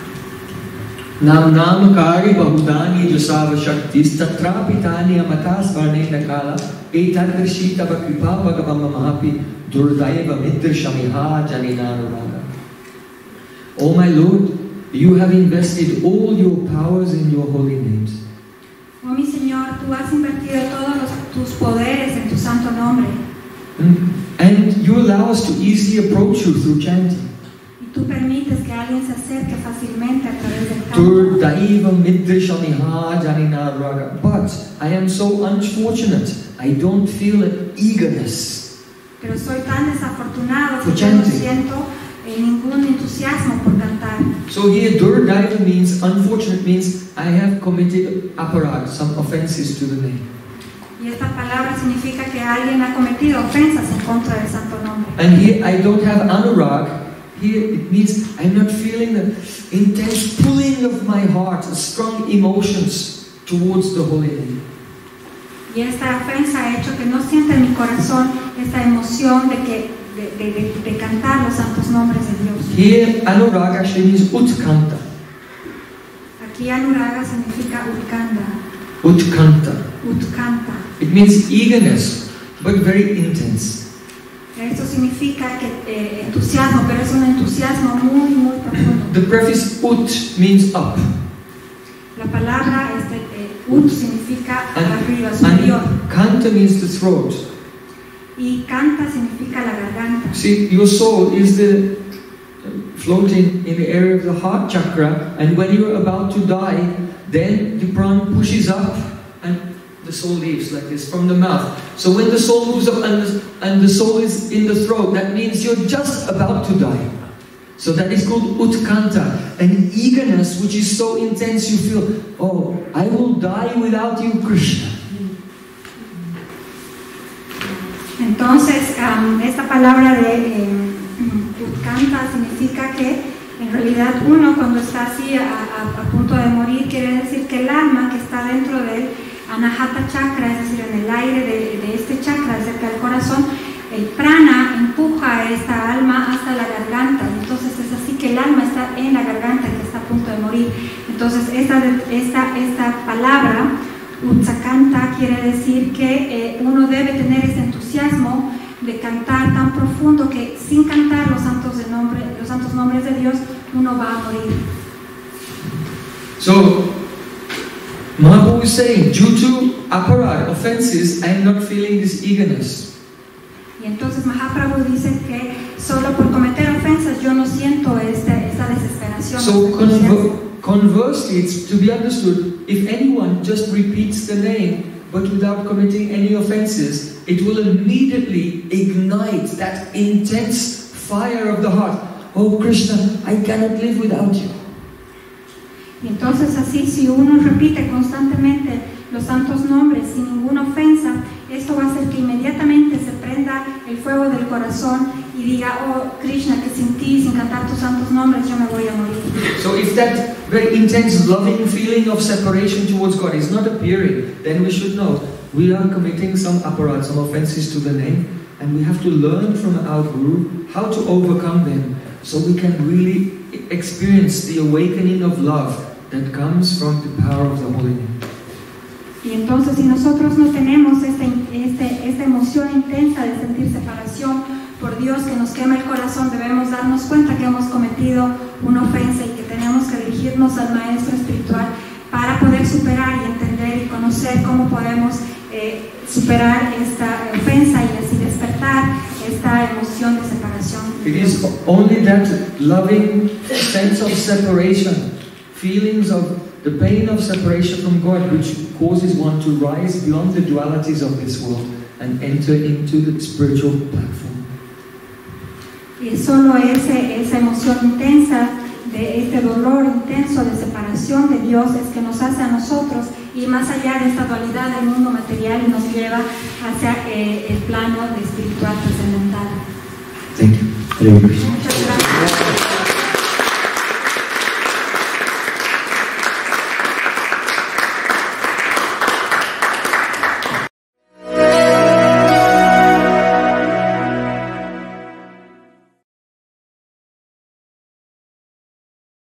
Nam Namakari Bahudani Jasava Shaktis Tatrapitani Amatas Varnena Kala Etadrishita Vakripa Bhagavama Mahapi Durdaiva Midrashamiha Janinaruraga. Oh my Lord, you have invested all your powers in your holy names. oh mi Señor, tú has invertido todos tus poderes en tu santo nombre. And you allow us to easily approach you through chanting. Y tú permites que alguien se acerque fácilmente a través del canto. Durdaiva Midrashamiha Janinaruraga. But I am so unfortunate, I don't feel an eagerness. Pero soy tan desafortunado For que yo no chanting. siento ningún entusiasmo por cantar. So here Durdaiva means, unfortunate means, I have committed aparad, some offenses to the name. Y esta palabra significa que alguien ha cometido ofensas en contra del santo nombre. And here I don't have anurag. Here it means I'm not feeling the intense pulling of my heart, strong emotions towards the holy name. Y esta ofensa ha hecho que no sienta en mi corazón esta emoción de cantar los santos nombres de Dios. Here anurag actually means utkanta. Aquí anuraga significa utkanda. Utkanta. Utkanta. It means eagerness, but very intense. Esto significa que entusiasmo, pero es un entusiasmo muy, muy profundo. The prefix ut means up. La palabra ut significa arriba, And superior. kanta means the throat. Y canta significa la garganta. See, your soul is floating in the area of the heart chakra, and when you are about to die, then the prana pushes up and the soul leaves like this from the mouth. So when the soul moves up and the soul is in the throat, that means you're just about to die. So that is called utkanta, an eagerness which is so intense you feel, oh, I will die without you, Krishna. Entonces, esta palabra de utkanta significa que en realidad uno cuando está así a punto de morir, quiere decir que el alma que está dentro del anahata chakra, es decir, en el aire de este chakra cerca del corazón, el prana empuja a esta alma hasta la garganta. Entonces es así que el alma está en la garganta, que está a punto de morir. Entonces esta palabra utsakanta quiere decir que uno debe tener ese entusiasmo de cantar tan profundo que sin cantar los santos nombres de Dios uno va a morir. So Mahaprabhu is saying, due to aparad, offenses, I am not feeling this eagerness. Y entonces Mahaprabhu dice que solo por cometer ofensas yo no siento esta desesperación. So conversely, it's to be understood, if anyone just repeats the name but without committing any offenses, it will immediately ignite that intense fire of the heart. Oh Krishna, I cannot live without you. Y entonces así, si uno repite constantemente los santos nombres sin ninguna ofensa, esto va a hacer que inmediatamente se prenda el fuego del corazón y diga, oh Krishna, que sin ti, sin cantar tus santos nombres, yo me voy a morir. So if that very intense loving feeling of separation towards God is not appearing, then we should know we are committing some aparat, some offenses to the name, and we have to learn from our Guru how to overcome them, so we can really experience the awakening of love that comes from the power of the holy name. Y entonces si nosotros no tenemos esta emoción intensa de sentir separación por Dios que nos quema el corazón, debemos darnos cuenta que hemos cometido una ofensa y que tenemos que dirigirnos al Maestro Espiritual para poder superar y entender y conocer cómo podemos superar esta ofensa y así despertar esta emoción de separación. It is only that loving sense of separation, feelings of the pain of separation from God, which causes one to rise beyond the dualities of this world and enter into the spiritual platform. Y es solo esa emoción intensa, de este dolor intenso de separación de Dios, es que nos hace a nosotros ir más allá de esta dualidad del mundo material y nos lleva hacia el plano de espiritual trascendental. Thank you. Muchas gracias.